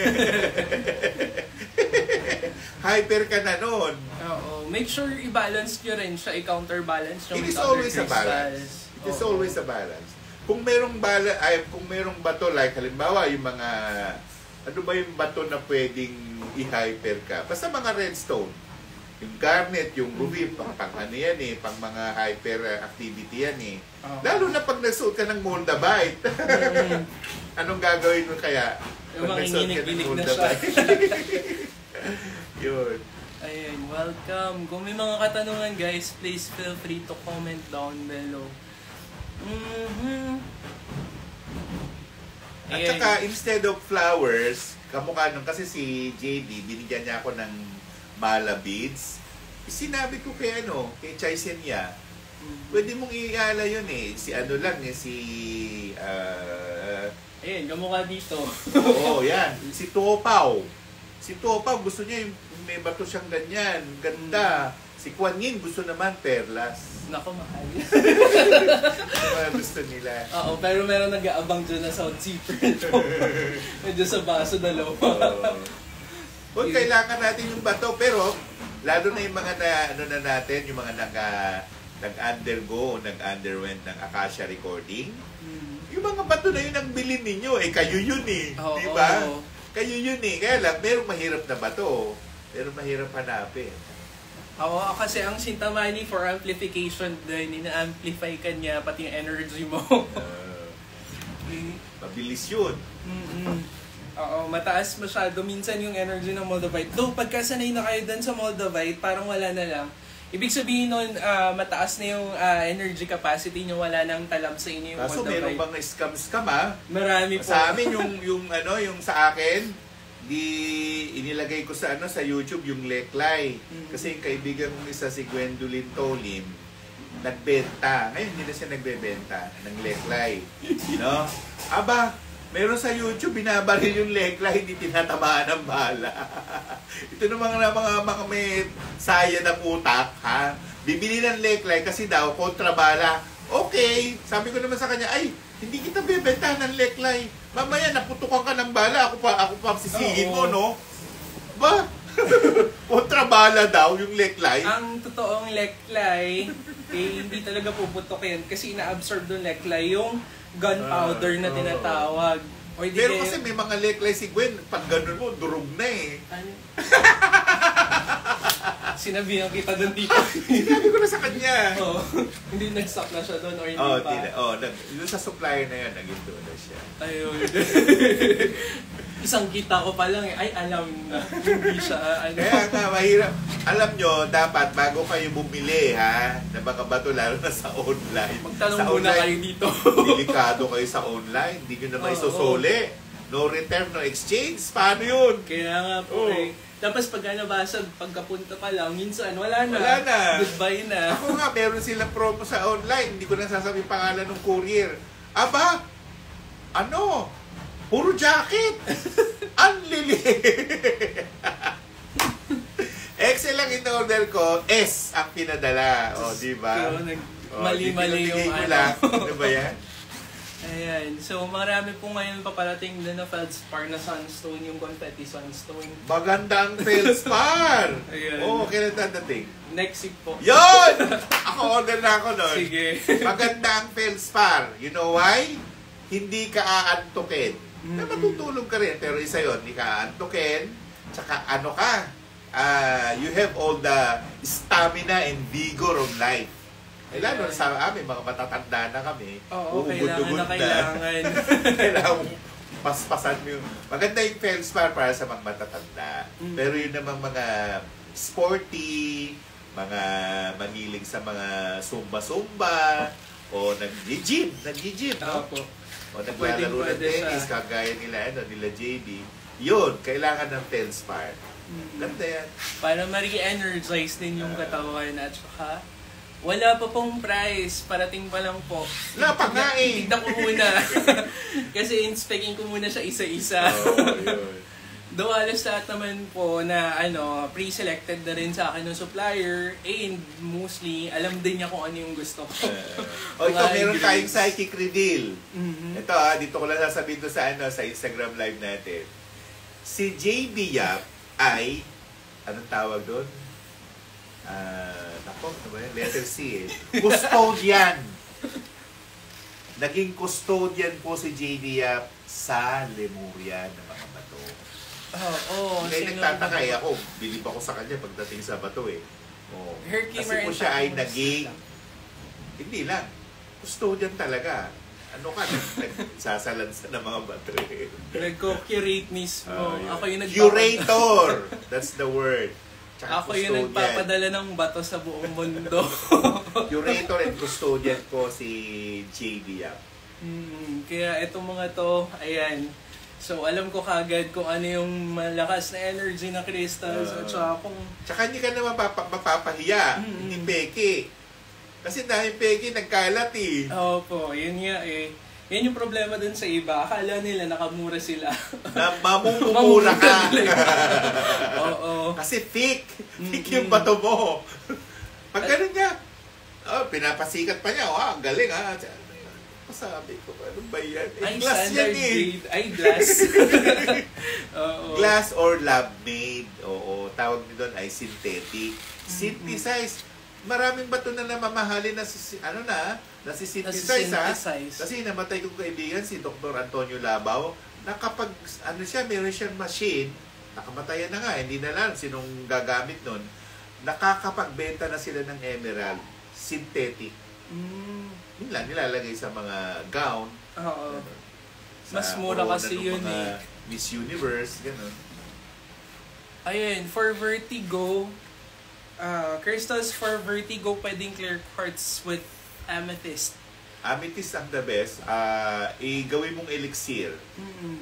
Hyper ka na nun. Oo. Make sure i-balance nyo rin siya, i-counterbalance nyo It with is other always a crystals. balance. It is Oo. always a balance. Kung merong bala, ay kung merong bato like halimbawa yung mga ano ba yung bato na pwedeng i-hyper ka? Basta mga redstone. Yung garnet, yung ruby, pang, pang ano yan eh, pang mga hyper activity yan eh. Oo. Lalo na pag nagsuot ka ng moldavite. Mm. Anong gagawin mo kaya? Yung Pag mga nagsuot ka ng inginig-ginig na moldavite? Yun. Ayun, welcome. Kung may mga katanungan guys, please feel free to comment down below. Mm-hmm. At saka, instead of flowers, kamukha nung kasi si J D, binigyan niya ako ng mala beads. Sinabi ko kay ano, kay Chai Senya, pwede mong iala yun eh. Si ano lang eh, si... Uh, Ayun, kamukha dito. Oo, yan. Si Tuopao. Si Tuopao, gusto niya yung may bato siyang ganyan. Ganda. Si Kuan Yin, gusto naman perlas. Nako, mahal. Mga gusto nila. Oo, pero meron nag-aabang dyan na sound zipper. Medyo sa baso dalawa. Oo. Kung kailangan natin yung bato, pero lalo na yung mga na, ano na natin, yung mga nag, nag-undergo, nag-underwent ng Akasha recording, Hmm. yung mga bato na yun ang bilhin ninyo, eh kayo yun eh. Oo, di ba? oo. Kayo yun eh. Kaya lang, merong mahirap na bato. Pero mahirap hanapin. Oo, kasi ang Sintamani for amplification din, ina-amplify ka niya, pati yung energy mo. Uh, Okay. mabilis yun. Mm-mm. Oo, mataas masyado minsan yung energy ng Moldavite. Though, pagka sanay na kayo dun sa Moldavite, parang wala na lang. Ibig sabihin nun, ah, mataas na yung ah, energy capacity nyo, wala nang talab sa inyo yung Kaso Moldavite. meron bang scam-scam ha? Marami po. Sa amin yung, yung ano, yung sa akin, di inilagay ko sa ano sa YouTube yung Leklay. Mm. Kasi yung kaibigan kong isa si Gwendolyn Tolim, nagbenta. Ngayon hindi na siya nagbebenta ng Leklay. No? Aba, meron sa YouTube, binabaril yung Leklay, hindi tinatamaan ng bala. Ito ng mga, mga, mga may saya ng utak, ha? Bibili ng Leklay kasi daw, kontrabala. Okay, sabi ko naman sa kanya, ay, hindi kita bebenta ng Leklay. Mamaya, naputukan ka ng bala, ako pa, ako pa sisihin mo, no? Ba? Kontrabala daw yung Leklay. Ang totoong leklay, eh, hindi talaga puputok yan kasi ina-absorb ng leklay yung gunpowder na Ah, tinatawag. O hindi Pero kaya- kasi may mga Leklay si Gwen, pag ganun mo, durog na eh. Ano? Sinabihan kita doon dito. Sinabi ko na sa kanya. Oo. Hindi nag-stop na siya doon or hindi Oh, pa. tila. Oh, nag, yung sa supplier na yun, naging doon na siya. Ayun. Isang kita ko pa lang eh. Ay, alam na. Hindi siya, ano. Kaya nga, mahirap. Alam nyo, dapat bago kayo bumili, ha, na mga bato, lalo na sa online. Magtanong sa muna online, kayo dito. delikado kayo sa online. Hindi nyo na may Oo, susuli. No return, no exchange. Paano yun? Kaya nga po Oo. eh. Tapos pagka nabasag, pagkapunta pa lang, minsan wala na. Wala na. Goodbye na. Ako nga, meron silang promo sa online. Hindi ko na sasabihin pangalan ng courier. Aba, ano? Puro jacket. Unlili. Excel lang in-order ko. S ang pinadala. O, di ba? Pero nag- O, mali-mali di- yung ko ano. lang. Ano ba yan? Ayan. So, marami po ngayon paparating na na feldspar na sunstone, yung confetti sunstone. Maganda ang feldspar. Ayan. Oo, kailan dadating? Next week po. Yun! Ako order na ako nun. Sige. Maganda ang feldspar. You know why? Hindi ka aantukin. Na Mm-mm. matutulog ka rin. Pero isa yun, hindi ka aantukin. Tsaka ano ka, ah, you have all the stamina and vigor of life. Eh, lalo na sa amin, mga matatanda na kami. Oo, kailangan uugod-ugod na kailangan. Kailangan mo paspasan mo yung... Maganda yung feldspar para sa mga matatanda. Mm. Pero yun namang mga sporty, mga manilig sa mga sumba-sumba, o nag-gym, nag-gym, no? Opo. O naglalaro ng Pwedeng-pwede tennis, sa- kagaya nila, ano, nila J D. Yun, kailangan ng feldspar. Mm. Ganda yan. Para ma-re-energize din yung katawan at saka wala pa pong price, parating pa lang po. Wala pa nga eh. Tignan ko muna. Kasi inspecting ko muna siya isa-isa. Oo, yun. Though halos lahat naman po na ano, pre-selected na rin sa akin ng supplier, and mostly, alam din niya kung ano yung gusto ko. Uh, o ito, meron tayong psychic reveal. Mm-hmm. Ito ah, dito ko lang sasabihin to sa, ano, sa Instagram live natin. Si J B Yap ay, anong tawag doon? Uh, nako, ano ba yun? Letter C eh. Custodian. Naging custodian po si J B Yap sa Lemuria ng mga bato. Oh, oh, Ngayon nagtataka eh ako, bilib ako sa kanya pagdating sa bato eh. Oh. Kasi po siya ay naging, hindi lang, custodian talaga. Ano ka, nagsasalansa ng mga bato eh. Nag-curate mismo. Uh, yeah. Ako yung nagpapadala. Curator! That's the word. Tsaka ako yung nagpapadala ng bato sa buong mundo. Curator and custodian ko si J B Yap. Hmm, kaya itong mga to, ayan. So, alam ko kagad kung ano yung malakas na energy na crystals uh, at saka kung... Tsaka hindi ka naman mapapa mapapahiya, mm-hmm. hindi peke. Kasi dahil peke, nagkalat eh. Opo, yun nga eh. Yan yung problema dun sa iba. Akala nila nakamura sila. Na mamumumura ka. Oo. Kasi fake. Fake yung bato mo. Pag ganun niya, oh, pinapasikat pa niya. Oh, ang galing ha. Sabi ko, ano ba yan? Eh, ay, glass yan eh. Grade. Ay, glass. Oo. Glass or lab-made. Oo, tawag nito doon ay synthetic. Synthesize. Maraming bato na namamahalin na si, ano na, na si synthesize ha. Kasi namatay kong kaibigan si Doctor Antonio Labaw, na kapag, ano siya, meron siyang machine, nakamatayan na nga, hindi na lang sinong gagamit nun, nakakapagbenta na sila ng emerald, synthetic. Mm. Yun lang, nilalagay sa mga gown. Oo. Mas mura kasi yun eh. Miss Universe, gano'n. Ayun, for Vertigo, uh, crystals for Vertigo, pwedeng clear quartz with amethyst. Amethyst ang the best. Uh, i-gawin mong elixir. Mm-hmm.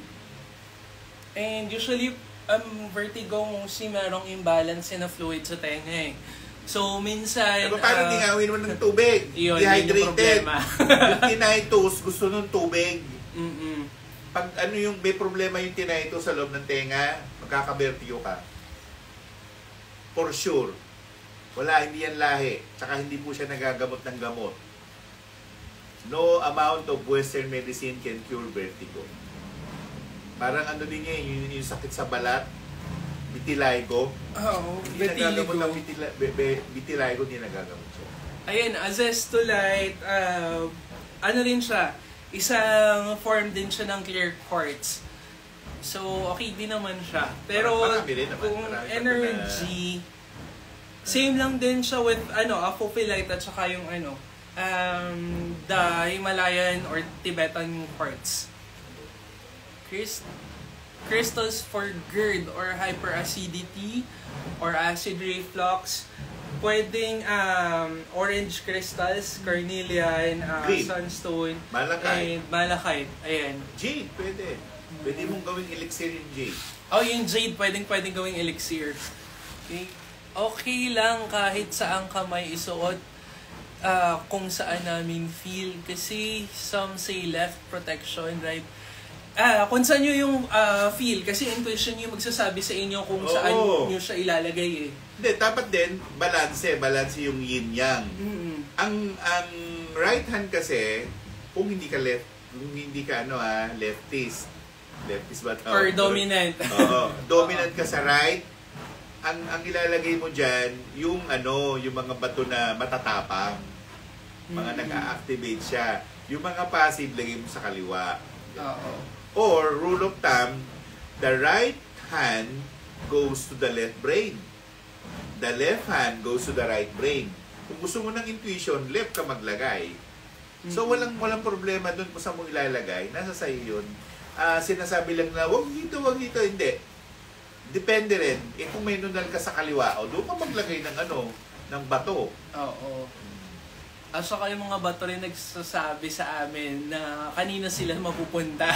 And usually, um, Vertigo, si merong imbalance na fluid sa tenga eh. So, minsan... Pero paano uh, tingawin mo ng tubig? Yun, dehydrated. Yun yung tinnitus, gusto ng tubig. Mm-mm. Pag ano yung may problema yung tinnitus sa loob ng tenga, magkakabertiyo ka. For sure. Wala, hindi yan lahi. Tsaka hindi po siya nagagamot ng gamot. No amount of Western medicine can cure vertigo. Parang ano din niya, yung, yung sakit sa balat, vitiligo. Oo, oh, vitiligo. Vitiligo, hindi nagagamot siya. Ayun, azestolite, uh, ano rin siya, isang form din siya ng clear quartz. So, okay din naman siya. Pero, rin naman, kung energy, na... same lang din siya with, ano, apophyllite at saka yung, ano, um, the Himalayan or Tibetan quartz. Chris, crystals for GERD or hyperacidity or acid reflux. Pwedeng um, orange crystals, carnelian, uh, sunstone, malachite. And malachite. Ayan. Jade, pwede. Pwede mong gawing elixir yung jade. Oh, yung jade, pwedeng pwedeng gawing elixir. Okay. Okay lang kahit saang kamay isuot uh, kung saan namin feel. Kasi some say left protection, right? Ah, kung saan nyo yung uh, feel, kasi intuition yung magsasabi sa inyo kung Oo. saan nyo siya ilalagay eh. Hindi, dapat din, balance, balance yung yin-yang. Mm-hmm. Ang ang right hand kasi, kung hindi ka left, kung hindi ka ano ah, leftist, leftist ba tawag? Or dominant. Oo, dominant ka sa right, ang ang ilalagay mo dyan, yung ano, yung mga bato na matatapang, mga mm-hmm. nag-a-activate siya. Yung mga passive, lagay mo sa kaliwa. Oo. Or, rule of thumb, the right hand goes to the left brain. The left hand goes to the right brain. Kung gusto mo ng intuition, left ka maglagay. So, walang walang problema dun kung saan mo ilalagay. Nasa sa'yo yun. Uh, sinasabi lang na, wag dito, wag dito. Hindi. Depende rin. Eh, kung may nunal ka sa kaliwa, o doon ka maglagay ng ano, ng bato. Oo. At saka yung mga bato rin nagsasabi sa amin na kanina sila mapupunta.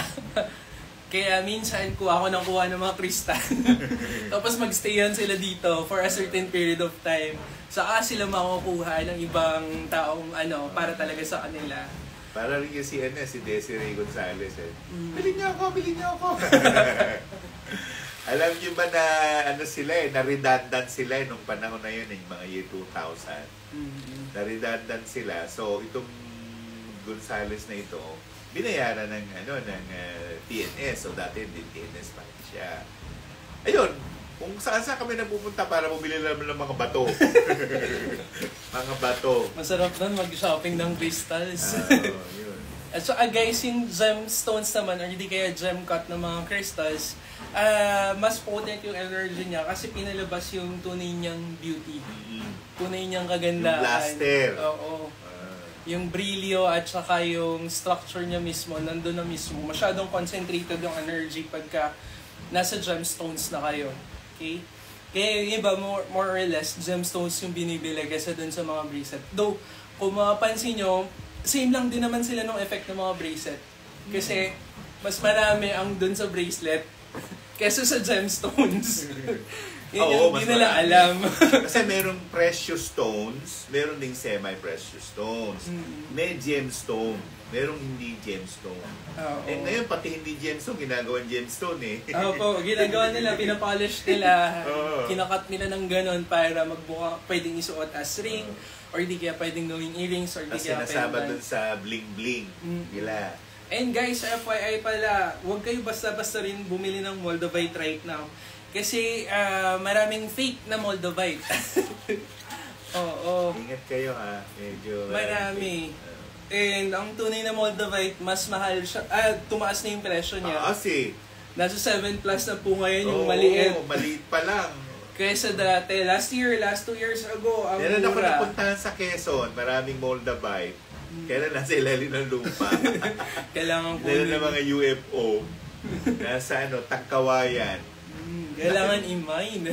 Kaya minsan kuha ako ng kuha ng mga kristal. Tapos magstayan sila dito for a certain period of time. Saka sila makukuha ng ibang taong ano para talaga sa kanila. Para rin yung si, ano, si Desiree Gonzalez. Eh. Mm. Bilhin niyo ako, bilhin niyo ako. Alam niyo ba na ano sila eh, na-redundant sila eh, nung panahon na yun, eh, mga year two thousand. Mm-hmm. Na-redundant sila. So, itong Gonzales na ito, binayaran ng, ano, ng uh, T N S. So, dati din T N S pa siya. Ayun, kung saan saan kami napupunta para bumili naman ng mga bato. Mga bato. Masarap nun mag-shopping ng crystals. Oh, yun. At so, uh, guys, yung gemstones naman, or hindi kaya gem cut ng mga crystals, uh, mas potent yung energy niya kasi pinalabas yung tunay niyang beauty. Mm-hmm. Tunay niyang kagandaan. Yung blaster. Oo. Uh. Yung brilyo at saka yung structure niya mismo, nandun na mismo. Masyadong concentrated yung energy pagka nasa gemstones na kayo. Okay? Kaya yung iba, more, more or less, gemstones yung binibili kasi dun sa mga bracelet. Though, kung mapapansin nyo, same lang din naman sila ng effect ng mga bracelet. Kasi, mas marami ang dun sa bracelet kesa sa gemstones. Yun Oo, yung hindi nila alam. Kasi merong precious stones, meron ding semi-precious stones. Mm-hmm. May gemstone, merong hindi gemstone. Oh, eh ngayon, pati hindi gemstone, ginagawan gemstone eh. Oo po, ginagawa nila, pinapolish nila, oh. kinakat nila ng ganon para magbuka, pwedeng isuot as ring, oh. or di kaya pwedeng gawing earrings, or di kaya sinasama dun sa bling-bling mm-hmm. nila. And guys, F Y I pala, huwag kayo basta-basta rin bumili ng Moldavite right now. Kasi uh, maraming fake na Moldavite. Oo. Ingat kayo ha. Medyo... Marami. Uh, And ang tunay na Moldavite, mas mahal siya. Ah, tumaas na yung presyo niya. Ah, kasi... Nasa seven plus na po ngayon yung oh, maliit. Oo, maliit pa lang. Kaysa dati, last year, last two years ago, ang Meron ako mura. napuntahan sa Quezon, maraming Moldavite. Hmm. Kaya nasa ilalim ng lupa. Kailangan po. Meron na mga U F O. Nasa ano, Tangkawayan. Kailangan i-mine.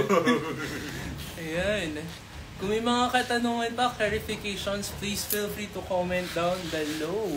Ayan. Kung may mga katanungan pa, clarifications, please feel free to comment down below.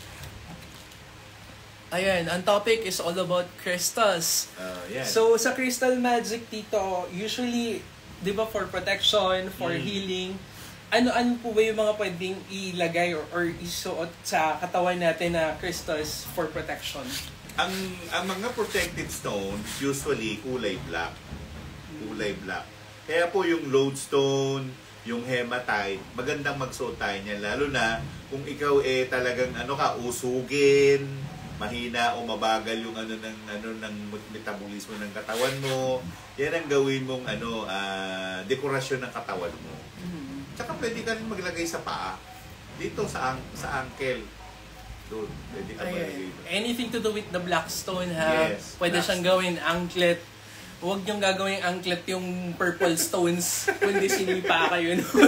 Ayan, ang topic is all about crystals. Uh, yeah. So, sa crystal magic dito, usually, di ba for protection, for mm. healing, ano-ano po ba yung mga pwedeng ilagay or, or isuot sa katawan natin na crystals for protection? Ang ang mga protective stones usually kulay black. Kulay black. Kaya po yung lodestone, yung hematite, magandang magsuot tayo niyan lalo na kung ikaw eh talagang ano ka usugin, mahina o mabagal yung ano ng ano ng metabolismo ng katawan mo. Yan ang gawin mong ano uh, dekorasyon ng katawan mo. Tsaka pwede ka rin maglagay sa paa. Dito sa sa ankle. Doon, pwede ka maglagay. Anything to do with the black stone ha. Yes, pwede black siyang gawin anklet. Huwag niyong gagawin anklet yung purple stones kundi sinipa kayo noon.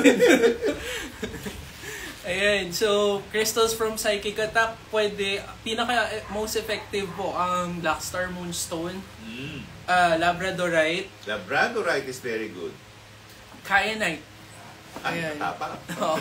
Ayan, so crystals from Psychic Attack, pwede, pinaka most effective po ang Black Star Moonstone, mm. uh, Labradorite. Labradorite is very good. Kyanite. Ayan. Tapa.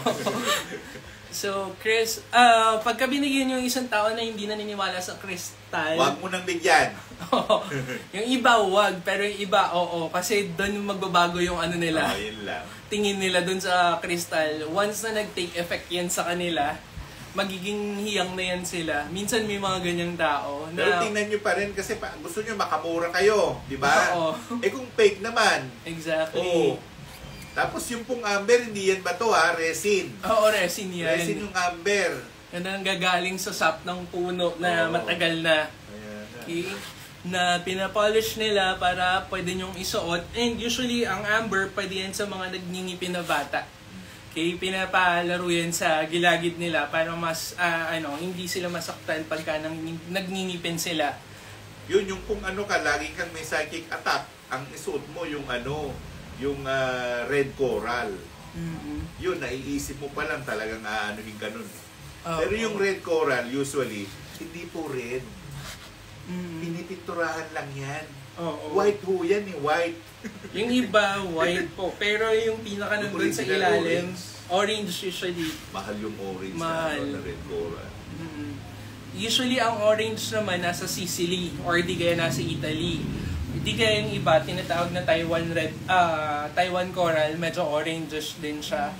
So, Chris, uh, pagka binigyan yung isang tao na hindi naniniwala sa crystal, wag mo nang bigyan. Yung iba, wag. Pero yung iba, oo. Kasi doon magbabago yung ano nila. Oh, yun lang. Tingin nila doon sa crystal. Once na nag-take effect yan sa kanila, magiging hiyang na yan sila. Minsan may mga ganyang tao. Na, pero tingnan nyo pa rin kasi pa, gusto nyo makamura kayo. Di ba? Oo. Eh kung fake naman. Exactly. Oo. Tapos yung pong amber, hindi yan ba to ha? Resin. Oo, resin yan. Resin yung amber. Yan ang gagaling sa sap ng puno na Oo. matagal na. Ayan. Okay? Na pinapolish nila para pwede nyong isuot. And usually, ang amber, pwede yan sa mga nagninipin na bata. Okay? Pinapalaro yan sa gilagid nila para mas, uh, ano, hindi sila masaktan pagka nang, nagninipin sila. Yun, yung kung ano ka, lagi kang may psychic attack, ang isuot mo yung ano, yung uh, red coral. Mm-hmm. Yun, naiisip mo pa lang talagang aanuhin ka nun. Oh, pero yung oh. red coral, usually, hindi po red. Mm-hmm. Pinipinturahan lang yan. Oh, oh. White ho yan eh, white. Yung iba, white po. Pero yung pinaka nandun sa ilalim, orange. orange usually. Mahal yung orange Mahal. na, na red coral. Mm-hmm. Usually, ang orange naman nasa Sicily or di kaya nasa Italy. Di kaya yung iba, tinatawag na Taiwan red, uh, Taiwan coral, medyo orangish din siya.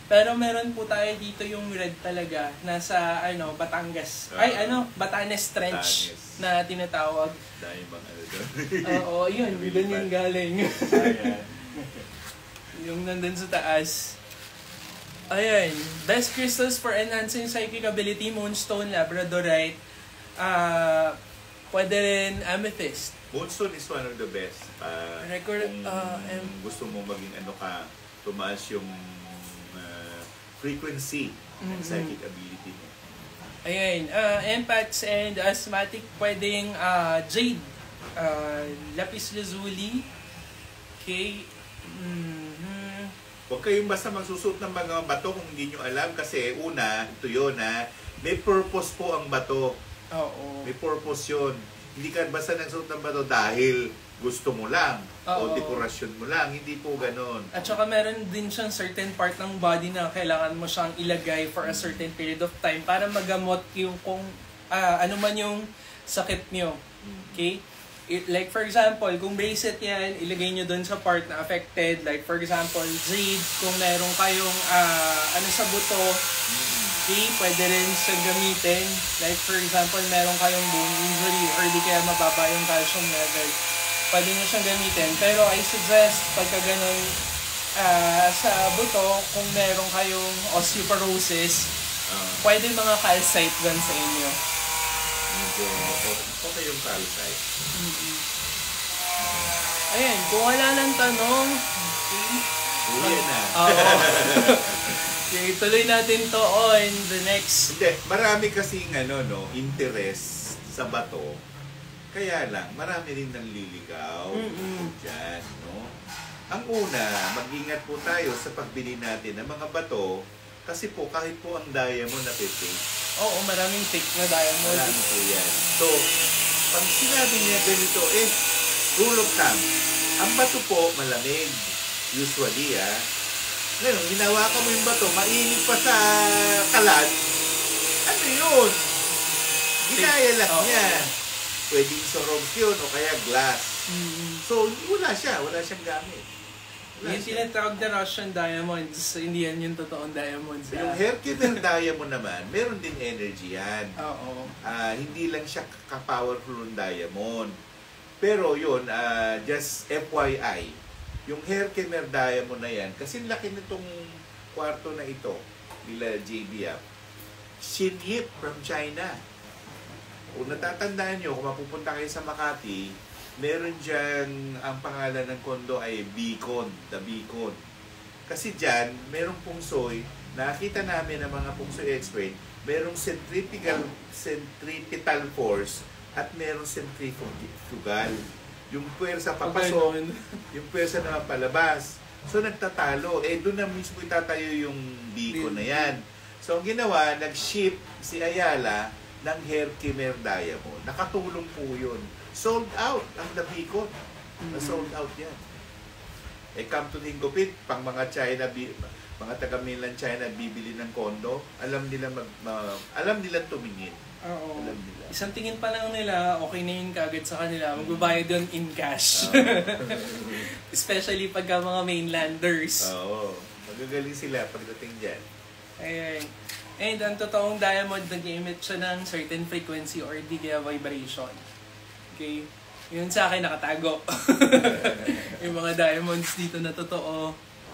Pero meron po tayo dito yung red talaga, nasa ano, Batangas. Uh, Ay, ano, Batanes Trench Batanes. na tinatawag. Dahil bang ano doon. Oo, yun, doon yung galing. Ayan. Yung nandun sa taas. Ayan, best crystals for enhancing psychic ability, Moonstone, Labradorite, uh, pwede rin Amethyst. Moonstone is one of the best. Uh, Record, kung uh, and- gusto mo maging ano ka, tumaas yung uh, frequency ng Mhm. psychic ability mo. Ayan, uh, empaths and asthmatic, pwedeng uh, Jade, uh, Lapis Lazuli, okay, mm-hmm. Huwag kayong basta magsusuot ng mga bato kung hindi nyo alam kasi una, ito yun ha, may purpose po ang bato. Oo. May purpose yun. Hindi ka basta nagsuot ng bato dahil gusto mo lang Oo. o dekorasyon mo lang. Hindi po ganon. At saka meron din siyang certain part ng body na kailangan mo siyang ilagay for a certain period of time para magamot yung kung ah, ano man yung sakit nyo. Okay? It, like for example, kung bracelet yan, ilagay nyo dun sa part na affected. Like for example, jade, kung meron kayong ah, ano sa buto, okay, pwede rin siyang gamitin. Like for example, meron kayong bone injury or di kaya mababa yung calcium level, pwede nyo siyang gamitin. Pero I suggest, pagka ganun ah, sa buto, kung meron kayong osteoporosis, Uh, pwede mga calcite dun sa inyo. medyo okay yung calcite. Mm-hmm. Ayan, kung wala nang tanong, okay. Uwi na. Oo. Okay, tuloy natin to on the next. Hindi, marami kasing ano, no, interest sa bato. Kaya lang, marami rin nang liligaw Mm-mm. dyan, no? Ang una, mag-ingat po tayo sa pagbili natin ng mga bato kasi po kahit po ang diamond na fake, Oo, maraming thick na diamond. marami po yan. So, pag sinabi niya ganito, eh, rule of thumb, ang bato po malamig, usually ah. Ngayon, ginawa ka mo yung bato, mainit pa sa kalan, ano yun? Ginaya lang Oo. niya. Pwedeng sorobs yun o kaya glass. Mm-hmm. So, wala siya. Wala siyang gamit. Wala Yung siya. tinatawag na Russian diamonds, hindi yan yung totoong diamonds. Yung Herkimer diamond naman, meron din energy yan. Oo. Ah, hindi lang siya ka-powerful ng diamond. Pero yun, ah, just F Y I, yung Herkimer diamond na yan, kasi laki nitong kwarto na ito, nila J B F, Xinhip from China. Kung natatandaan nyo, kung mapupunta kayo sa Makati, meron dyan, ang pangalan ng kondo ay Beacon, the Beacon. Kasi dyan, merong pungsoy, nakita namin ng mga pungsoy expert, merong centripetal, centripetal force at merong centrifugal. Yung puwersa papasok, yung puwersa naman palabas. So nagtatalo. Eh doon na mismo itatayo yung Beacon na yan. So ang ginawa, nag-ship si Ayala ng Herkimer diamond. Nakatulong po yun. Sold out ang the Beacon. Na-sold out yan. Eh come to think of it, pang mga China, mga taga-mainland China bibili ng kondo, alam nila mag, ma, alam nila tumingin. Oo. Alam nila. Isang tingin pa lang nila, okay na yun kagad sa kanila. Magbabayad doon in cash. Especially pagka mga mainlanders. Oo. Magagaling sila pagdating dyan. Ayan. And ang totoong diamond, nag-emit siya ng certain frequency or di kaya vibration. Okay? Yun sa akin nakatago. Yung mga diamonds dito na totoo.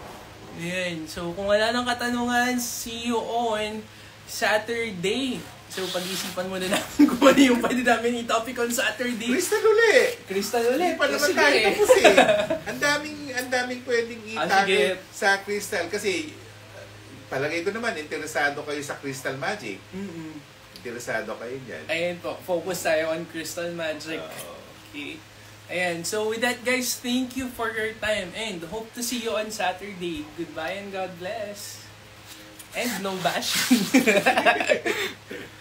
Ayan. So, kung wala nang katanungan, see you on Saturday. So, pag-isipan mo na namin kung ano yung pwede namin i-topic on Saturday. Crystal uli! Crystal Hindi ulit. pa naman Sige. tayo tapos eh. Ang daming, ang daming pwedeng Ah, itago sige. sa crystal. Kasi, palagay ko naman, interesado kayo sa crystal magic. Mm-mm. Interesado kayo dyan. Ayan po, focus tayo on crystal magic. Oo. Okay. Ayan, so with that guys, thank you for your time and hope to see you on Saturday. Goodbye and God bless. And no bashing.